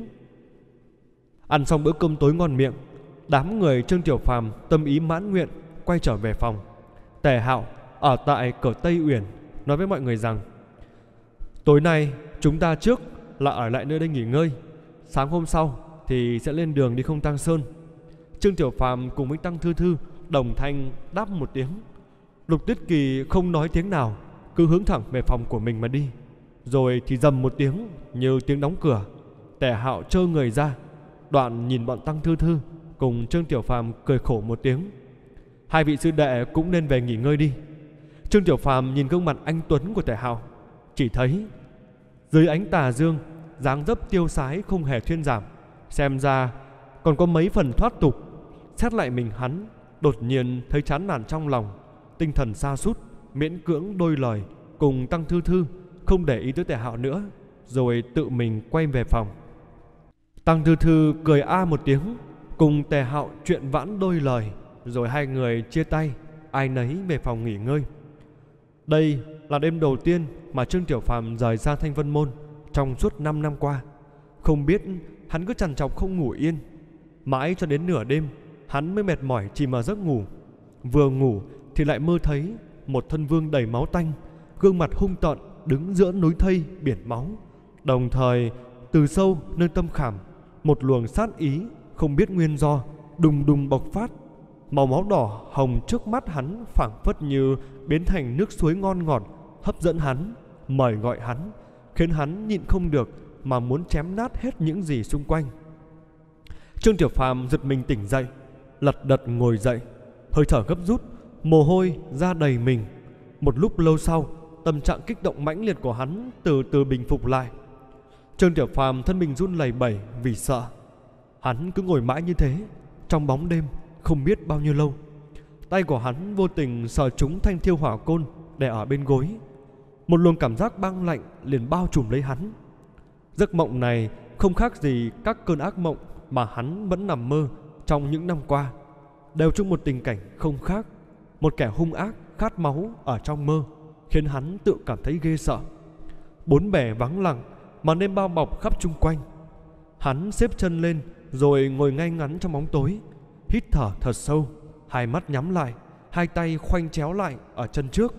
Ăn xong bữa cơm tối ngon miệng, đám người Trương Tiểu Phàm tâm ý mãn nguyện quay trở về phòng. Tề Hạo ở tại cửa Tây Uyển nói với mọi người rằng: "Tối nay chúng ta trước là ở lại nơi đây nghỉ ngơi, sáng hôm sau thì sẽ lên đường đi Không Tang Sơn." Trương Tiểu Phàm cùng với Tăng Thư Thư đồng thanh đáp một tiếng. Lục Tuyết Kỳ không nói tiếng nào, cứ hướng thẳng về phòng của mình mà đi. Rồi thì dầm một tiếng như tiếng đóng cửa. Tề Hạo trơ người ra, đoạn nhìn bọn Tăng Thư Thư cùng Trương Tiểu Phàm cười khổ một tiếng: "Hai vị sư đệ cũng nên về nghỉ ngơi đi." Trương Tiểu Phàm nhìn gương mặt anh tuấn của Tề Hạo, chỉ thấy dưới ánh tà dương, dáng dấp tiêu sái không hề thuyên giảm, xem ra còn có mấy phần thoát tục. Xét lại mình, hắn đột nhiên thấy chán nản trong lòng, tinh thần sa sút, miễn cưỡng đôi lời cùng Tăng Thư Thư, không để ý tới Tề Hạo nữa, rồi tự mình quay về phòng. Tăng Thư Thư cười a một tiếng, cùng Tề Hạo chuyện vãn đôi lời, rồi hai người chia tay, ai nấy về phòng nghỉ ngơi. Đây là đêm đầu tiên mà Trương Tiểu Phàm rời xa Thanh Vân Môn trong suốt năm năm qua. Không biết hắn cứ trằn trọc không ngủ yên, mãi cho đến nửa đêm hắn mới mệt mỏi chìm vào giấc ngủ. Vừa ngủ thì lại mơ thấy một thân vương đầy máu tanh, gương mặt hung tợn đứng giữa núi thây biển máu. Đồng thời từ sâu nơi tâm khảm, một luồng sát ý không biết nguyên do đùng đùng bộc phát. Màu máu đỏ hồng trước mắt hắn phảng phất như biến thành nước suối ngon ngọt, hấp dẫn hắn, mời gọi hắn, khiến hắn nhịn không được mà muốn chém nát hết những gì xung quanh. Trương Tiểu Phàm giật mình tỉnh dậy, lật đật ngồi dậy, hơi thở gấp rút, mồ hôi ra đầy mình. Một lúc lâu sau, tâm trạng kích động mãnh liệt của hắn từ từ bình phục lại. Trương Tiểu Phàm thân mình run lẩy bẩy vì sợ. Hắn cứ ngồi mãi như thế trong bóng đêm không biết bao nhiêu lâu. Tay của hắn vô tình sờ trúng thanh thiêu hỏa côn để ở bên gối. Một luồng cảm giác băng lạnh liền bao trùm lấy hắn. Giấc mộng này không khác gì các cơn ác mộng mà hắn vẫn nằm mơ trong những năm qua, đều chung một tình cảnh không khác. Một kẻ hung ác khát máu ở trong mơ, khiến hắn tự cảm thấy ghê sợ. Bốn bề vắng lặng, màn đêm bao bọc khắp chung quanh. Hắn xếp chân lên rồi ngồi ngay ngắn trong bóng tối, hít thở thật sâu, hai mắt nhắm lại, hai tay khoanh chéo lại ở chân trước.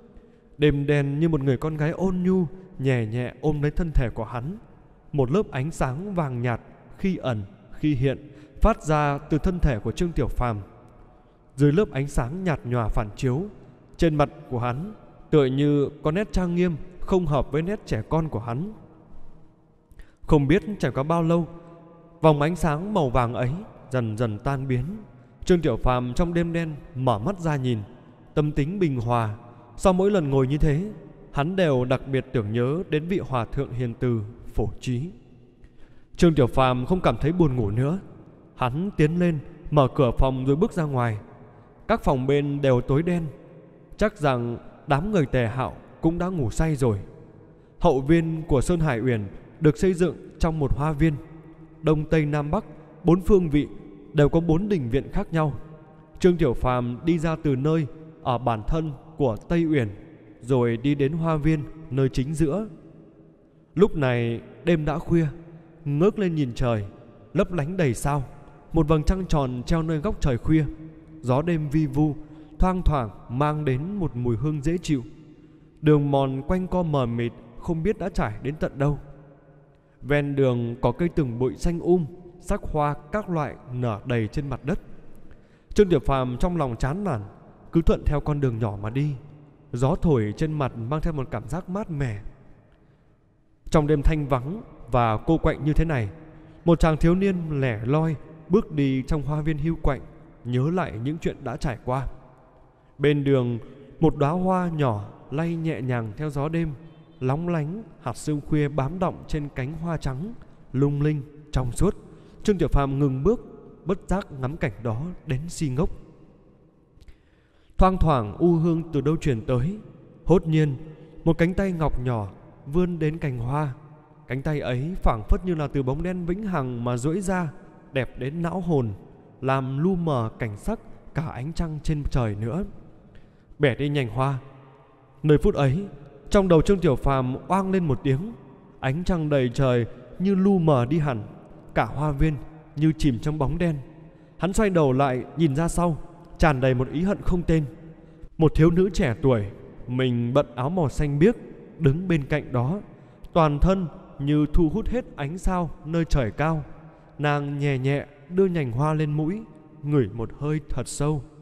Đêm đen như một người con gái ôn nhu nhẹ nhẹ ôm lấy thân thể của hắn. Một lớp ánh sáng vàng nhạt khi ẩn khi hiện phát ra từ thân thể của Trương Tiểu Phàm. Dưới lớp ánh sáng nhạt nhòa phản chiếu, trên mặt của hắn tựa như có nét trang nghiêm không hợp với nét trẻ con của hắn. Không biết trải qua bao lâu, vòng ánh sáng màu vàng ấy dần dần tan biến. Trương Tiểu Phàm trong đêm đen mở mắt ra nhìn, tâm tính bình hòa. Sau mỗi lần ngồi như thế, hắn đều đặc biệt tưởng nhớ đến vị hòa thượng hiền từ Phổ Trí. Trương Tiểu Phàm không cảm thấy buồn ngủ nữa. Hắn tiến lên, mở cửa phòng rồi bước ra ngoài. Các phòng bên đều tối đen, chắc rằng đám người Tề Hạo cũng đã ngủ say rồi. Hậu viên của Sơn Hải Uyển được xây dựng trong một hoa viên. Đông Tây Nam Bắc, bốn phương vị đều có bốn đình viện khác nhau. Trương Tiểu Phàm đi ra từ nơi ở bản thân của Tây Uyển, rồi đi đến hoa viên nơi chính giữa. Lúc này đêm đã khuya, ngước lên nhìn trời, lấp lánh đầy sao. Một vầng trăng tròn treo nơi góc trời khuya. Gió đêm vi vu thoang thoảng mang đến một mùi hương dễ chịu. Đường mòn quanh co mờ mịt, không biết đã trải đến tận đâu. Ven đường có cây từng bụi xanh um, sắc hoa các loại nở đầy trên mặt đất. Trương Tiểu Phàm trong lòng chán nản, cứ thuận theo con đường nhỏ mà đi. Gió thổi trên mặt mang theo một cảm giác mát mẻ. Trong đêm thanh vắng và cô quạnh như thế này, một chàng thiếu niên lẻ loi bước đi trong hoa viên hưu quạnh, nhớ lại những chuyện đã trải qua. Bên đường, một đóa hoa nhỏ lay nhẹ nhàng theo gió đêm, lóng lánh hạt sương khuya bám đọng trên cánh hoa trắng, lung linh trong suốt. Trương Tiểu Phàm ngừng bước, bất giác ngắm cảnh đó đến si ngốc. Thoang thoảng u hương từ đâu truyền tới. Hốt nhiên, một cánh tay ngọc nhỏ vươn đến cành hoa. Cánh tay ấy phảng phất như là từ bóng đen vĩnh hằng mà duỗi ra, đẹp đến não hồn, làm lu mờ cảnh sắc cả ánh trăng trên trời nữa. Bẻ đi nhành hoa. Nơi phút ấy, trong đầu Trương Tiểu Phàm oang lên một tiếng. Ánh trăng đầy trời như lu mờ đi hẳn, cả hoa viên như chìm trong bóng đen. Hắn xoay đầu lại nhìn ra sau, tràn đầy một ý hận không tên. Một thiếu nữ trẻ tuổi, mình bận áo màu xanh biếc, đứng bên cạnh đó, toàn thân như thu hút hết ánh sao nơi trời cao. Nàng nhẹ nhẹ đưa nhành hoa lên mũi, ngửi một hơi thật sâu.